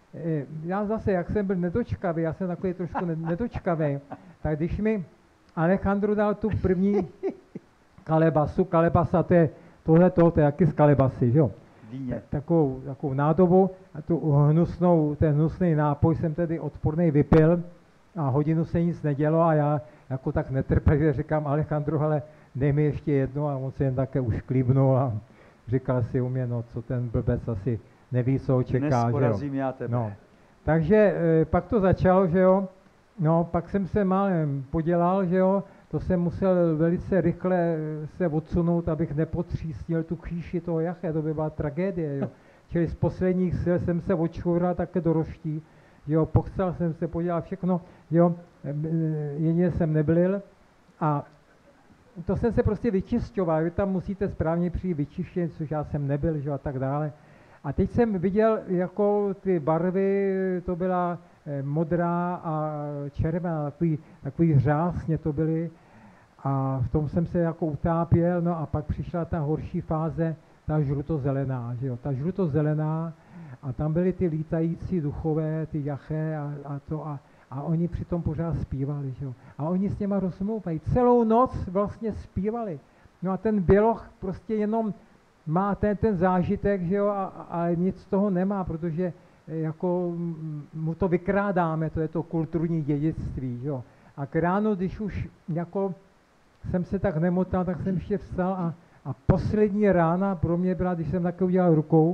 Já zase, jak jsem byl nedočkavý, já jsem takový trošku nedočkavý, tak když mi Alejandro dal tu první kalebasu, kalebasa, to je tohleto, to je jaký z kalebasy, že jo? Víně. Takovou, takovou nádobu a tu hnusnou, ten hnusný nápoj jsem tedy odporný vypil a hodinu se nic nedělo a já jako tak netrpělivě říkám Alejandro, ale dej mi ještě jedno a on se jen také už klíbnul a říkal si u mě, no co ten blbec asi neví, co ho čeká, Dnes že jo. porazím já tebe. No. Takže e, pak to začalo, že jo, no pak jsem se málem podělal, že jo, to jsem musel velice rychle se odsunout, abych nepotřísnil tu kříži toho jaché, to by byla tragédie, jo. Čili z posledních sil jsem se odšoural také do roští, jo, pochcel jsem se, podělal všechno, jo, jedině jsem neblil a to jsem se prostě vyčišťoval, vy tam musíte správně přijít vyčištěn, což já jsem nebyl, že jo, a tak dále. A teď jsem viděl, jako ty barvy, to byla eh, modrá a červená, takový, takový řásně to byly a v tom jsem se jako utápěl, no a pak přišla ta horší fáze, ta žlutozelená, že jo, ta žlutozelená a tam byly ty lítající duchové, ty jaché a, a to a, a oni přitom pořád zpívali, že jo, a oni s těma rozmlouvají, celou noc vlastně zpívali, no a ten běloch prostě jenom má ten, ten zážitek, že jo, a, a nic z toho nemá, protože jako mu to vykrádáme, to je to kulturní dědictví, že jo. A k ránu, když už jako jsem se tak nemotal, tak jsem ještě vstal a, a poslední rána pro mě byla, když jsem také udělal rukou,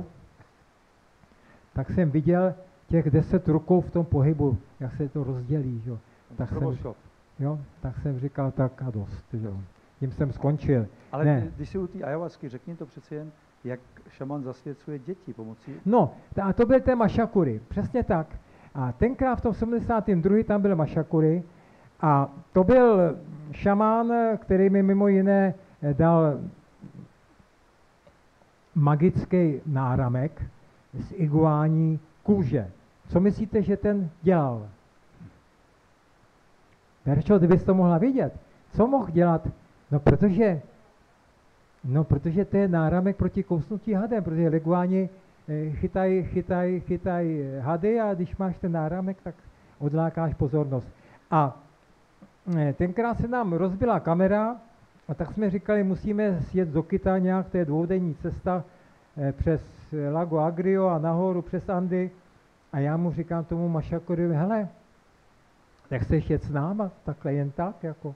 tak jsem viděl těch deset rukou v tom pohybu, jak se to rozdělí, že jo. Tak jsem, jo, tak jsem říkal, tak a dost, že jo. Tím jsem skončil. Ale ne. Když si u té ajavasky, řekni to přeci jen, jak šaman zasvěcuje děti pomocí... No, a to byl ten mašakuri, přesně tak. A tenkrát v tom sedmdesátém druhém tam byl mašakuri a to byl šamán, který mi mimo jiné dal magický náramek z iguání kůže. Co myslíte, že ten dělal? Verčo, ty bys to mohla vidět. Co mohl dělat? No protože, no protože to je náramek proti kousnutí hadem, protože leguáni chytají chytaj, chytaj hady a když máš ten náramek, tak odlákáš pozornost. A tenkrát se nám rozbila kamera a tak jsme říkali, musíme sjet do Kita nějak, to je dvoudenní cesta přes Lago Agrio a nahoru přes Andy a já mu říkám tomu mašakorovi, hele, nechceš jet s náma, takhle jen tak, jako.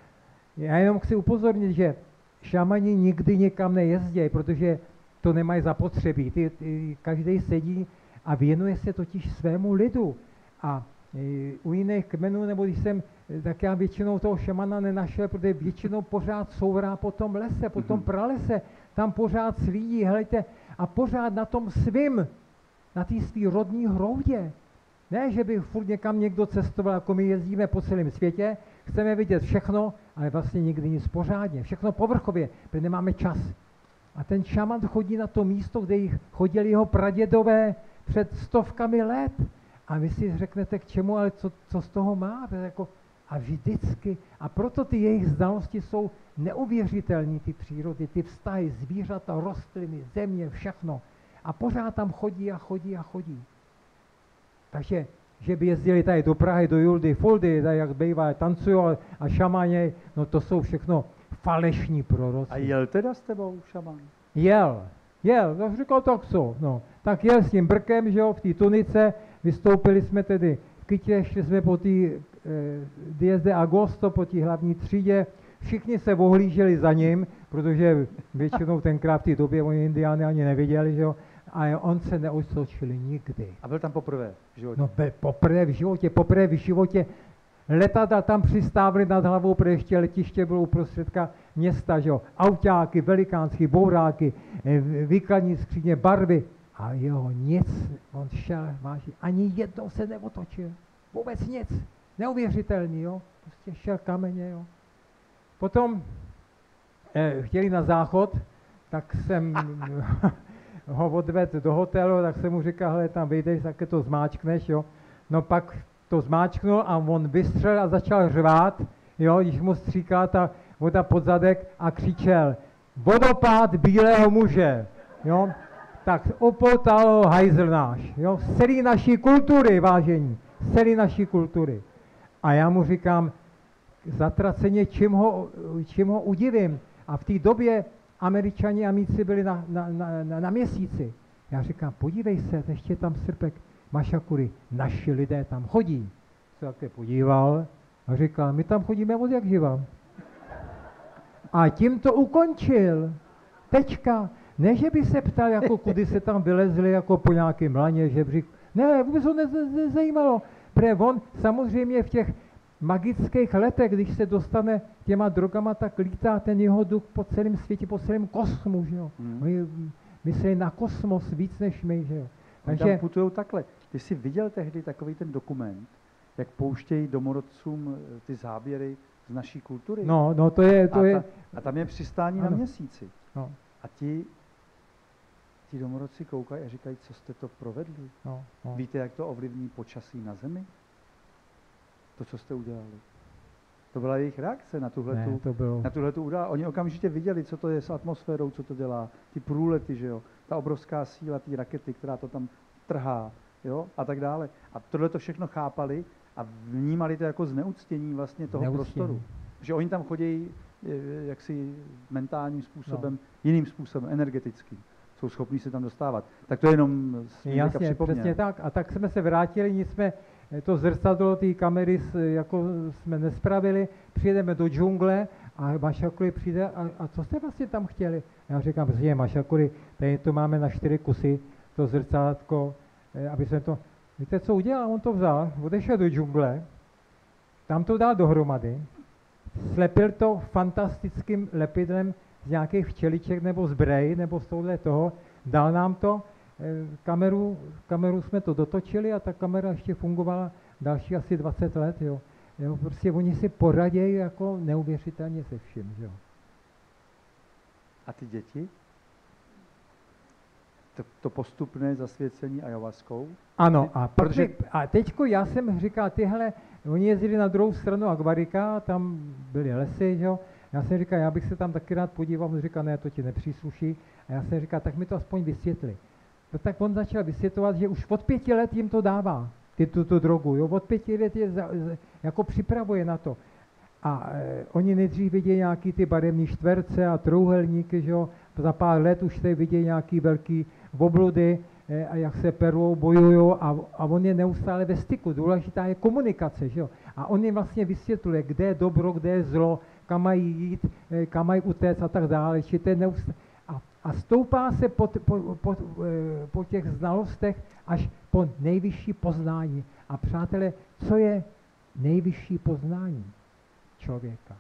Já jenom chci upozornit, že šamani nikdy někam nejezdějí, protože to nemají zapotřebí. Ty, ty, každý sedí a věnuje se totiž svému lidu. A e, u jiných kmenů, nebo když jsem, tak já většinou toho šamana nenašel, protože většinou pořád sourá po tom lese, po tom pralese, tam pořád slídí, helejte, a pořád na tom svým, na té svý rodní hroudě. Ne, že by furt někam někdo cestoval, jako my jezdíme po celém světě, chceme vidět všechno, ale vlastně nikdy nic pořádně, všechno povrchově, protože nemáme čas. A ten šaman chodí na to místo, kde jich chodili jeho pradědové před stovkami let. A vy si řeknete, k čemu, ale co, co z toho má? Jako, a vždycky. A proto ty jejich znalosti jsou neuvěřitelné, ty přírody, ty vztahy, zvířata, rostliny, země, všechno. A pořád tam chodí a chodí a chodí. Takže, že by jezdili tady do Prahy, do Juldy, Fuldy, tady jak bývá, tancují a, a šamaně, no to jsou všechno falešní proroci. A jel teda s tebou šaman? Jel, jel, tak říkal, tak co, no. Tak jel s tím brkem, že jo, v té tunice, vystoupili jsme tedy v Kytě, šli jsme po té eh, Diez de Agosto, po té hlavní třídě, všichni se ohlíželi za ním, protože většinou tenkrát v té době oni indiány ani neviděli, že jo, a on se neotočil nikdy. A byl tam poprvé v životě? No byl poprvé v životě, poprvé v životě Letadla tam přistávly nad hlavou, protože ještě letiště bylo uprostředka města, že jo. Autáky, velikánský, bouráky, výkladní skříně, barvy. A jo, nic, on šel, váží, ani jednou se neotočil. Vůbec nic. Neuvěřitelný, jo. Prostě šel kameně, jo. Potom eh, chtěli na záchod, tak jsem ho odvedl do hotelu, tak jsem mu říkal, hele, tam vyjdeš, tak to zmáčkneš, jo. No pak to zmáčknul a on vystřelil a začal řvát, jo, když mu stříkala ta voda pod zadek a křičel, vodopád bílého muže, jo. Tak opotalo hajzl náš, jo, z celé naší kultury, vážení, z celé naší kultury. A já mu říkám, zatraceně, čím ho, čím ho udivím. A v té době Američani a Míci byli na, na, na, na měsíci. Já říkám, podívej se, ještě tam srpek Mašakury, naši lidé tam chodí. Se také podíval a říkal, my tam chodíme od jak živa. A tím to ukončil. Tečka. Ne, že by se ptal, jako kudy se tam vylezli, jako po nějakém laně, žebřík. Ne, vůbec ho nezajímalo. Protože on samozřejmě v těch magických letech, když se dostane těma drogama, tak lítá ten jeho duch po celém světě, po celém kosmu, že jo. Hmm. Oni myslí na kosmos víc než my, že jo. Takže tam putujou takhle. Ty jsi viděl tehdy takový ten dokument, jak pouštějí domorodcům ty záběry z naší kultury? No, no to je... To a, je... Ta, a tam je přistání ano. na měsíci. No. A ti, ti domorodci koukají a říkají, co jste to provedli? No, no. Víte, jak to ovlivní počasí na Zemi? To, co jste udělali. To byla jejich reakce na tuhletu, ne, bylo... na tuhletu událost. Oni okamžitě viděli, co to je s atmosférou, co to dělá, ty průlety, že jo, ta obrovská síla té rakety, která to tam trhá, jo, a tak dále. A tohle to všechno chápali a vnímali to jako zneuctění vlastně toho Neuctění. prostoru. Že oni tam chodí jaksi mentálním způsobem, no. jiným způsobem, energetickým. Jsou schopní se tam dostávat. Tak to jenom jasně, přesně tak. A tak jsme se vrátili, nic jsme to zrcadlo té kamery jako jsme nespravili, přijedeme do džungle a Mašakury přijde a, a co jste vlastně tam chtěli? Já říkám, že Mašakury, tady to máme na čtyři kusy, to zrcátko, aby jsme to, víte, co udělal? On to vzal, odešel do džungle, tam to dal dohromady, slepil to fantastickým lepidlem z nějakých včeliček nebo z brej, nebo z tohle toho, dal nám to, kameru, kameru jsme to dotočili a ta kamera ještě fungovala další asi dvacet let, jo. jo prostě oni si poradějí jako neuvěřitelně se vším, jo. A ty děti? To, to postupné zasvěcení ayahuaskou? Ano, a, protože... mi, a teďko já jsem říkal, tyhle, oni jezdili na druhou stranu Akbarika, tam byly lesy, jo. Já jsem říkal, já bych se tam taky rád podíval, on říkal, ne, to ti nepřísluší. A já jsem říkal, tak mi to aspoň vysvětli. No tak on začal vysvětlovat, že už od pěti let jim to dává, ty, tu, tu drogu, jo, od pěti let je za, jako připravuje na to. A e, oni nejdřív vidějí nějaký ty barevní čtverce a trouhelníky, že jo, za pár let už tady vidějí nějaký velký obludy, e, a jak se perou, bojují a, a on je neustále ve styku, důležitá je komunikace, že jo. A on jim vlastně vysvětluje, kde je dobro, kde je zlo, kam mají jít, e, kam mají utéct a tak dále, či to je neustále. A stoupá se po, po, po, po těch znalostech až po nejvyšší poznání. A přátelé, co je nejvyšší poznání člověka?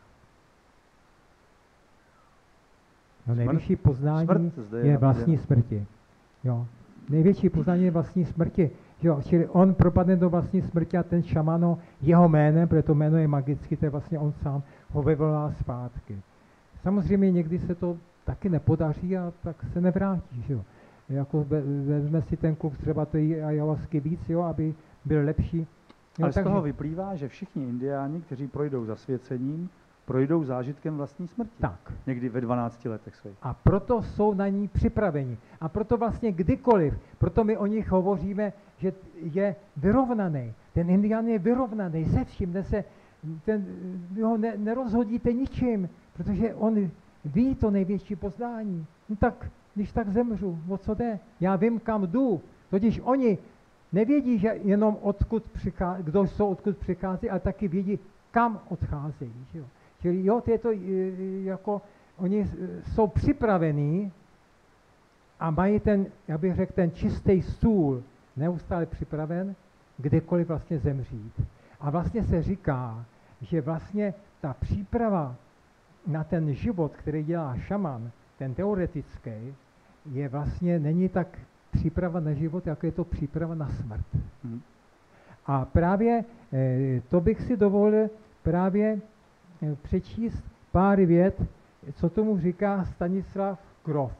No, nejvyšší poznání je, je vlastní smrti. Jo. Největší poznání je vlastní smrti. Jo. Čili on propadne do vlastní smrti a ten šamano jeho jménem, protože to jméno je magicky, to je vlastně on sám, ho vyvolá zpátky. Samozřejmě někdy se to taky nepodaří a tak se nevrátí, že jo. Jako vezme si ten kluk třeba to ayahuasky víc, jo, aby byl lepší. Jo, ale z takže... toho vyplývá, že všichni indiáni, kteří projdou zasvěcením, projdou zážitkem vlastní smrti. Tak. Někdy ve dvanácti letech svých. A proto jsou na ní připraveni. A proto vlastně kdykoliv, proto my o nich hovoříme, že je vyrovnaný. Ten indián je vyrovnaný se vším, se, ten, ho ne, nerozhodíte ničím, protože on ví to největší poznání. No tak, když tak zemřu, o co jde? Já vím, kam jdu. Totiž oni nevědí, že jenom odkud přichází, kdo jsou, odkud přichází, ale taky vědí, kam odcházejí. Že jo? Čili jo, to je to jako, oni jsou připravení a mají ten, já bych řekl, ten čistý stůl neustále připraven, kdekoliv vlastně zemřít. A vlastně se říká, že vlastně ta příprava na ten život, který dělá šaman, ten teoretický, je vlastně, není tak příprava na život, jako je to příprava na smrt. Hmm. A právě eh, to bych si dovolil právě eh, přečíst pár vět, co tomu říká Stanislav Grof.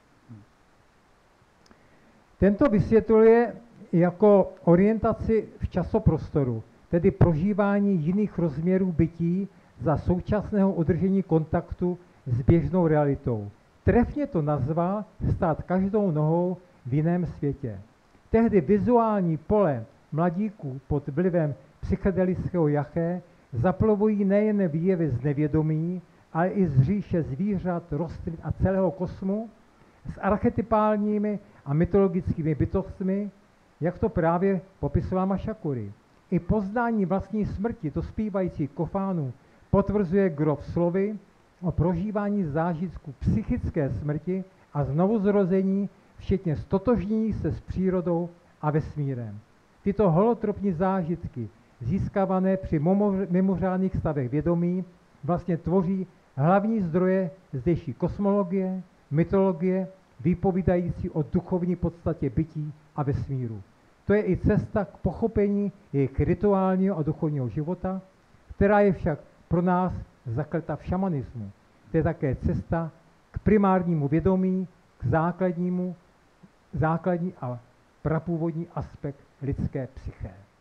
Tento vysvětluje jako orientaci v časoprostoru, tedy prožívání jiných rozměrů bytí za současného udržení kontaktu s běžnou realitou. Trefně to nazval stát každou nohou v jiném světě. Tehdy vizuální pole mladíků pod vlivem psychedelického jaché zaplovují nejen výjevy z nevědomí, ale i z říše zvířat, rostlin a celého kosmu s archetypálními a mytologickými bytostmi, jak to právě popisoval Mašakuri. I poznání vlastní smrti dospívající kofánů potvrzuje Grof slovy o prožívání zážitků psychické smrti a znovuzrození, včetně stotožnění se s přírodou a vesmírem. Tyto holotropní zážitky, získávané při mimořádných stavech vědomí, vlastně tvoří hlavní zdroje zdejší kosmologie, mytologie, vypovídající o duchovní podstatě bytí a vesmíru. To je i cesta k pochopení jejich rituálního a duchovního života, která je však pro nás zakleta v šamanismu. To je také cesta k primárnímu vědomí, k základnímu, základní a prapůvodní aspekt lidské psyché.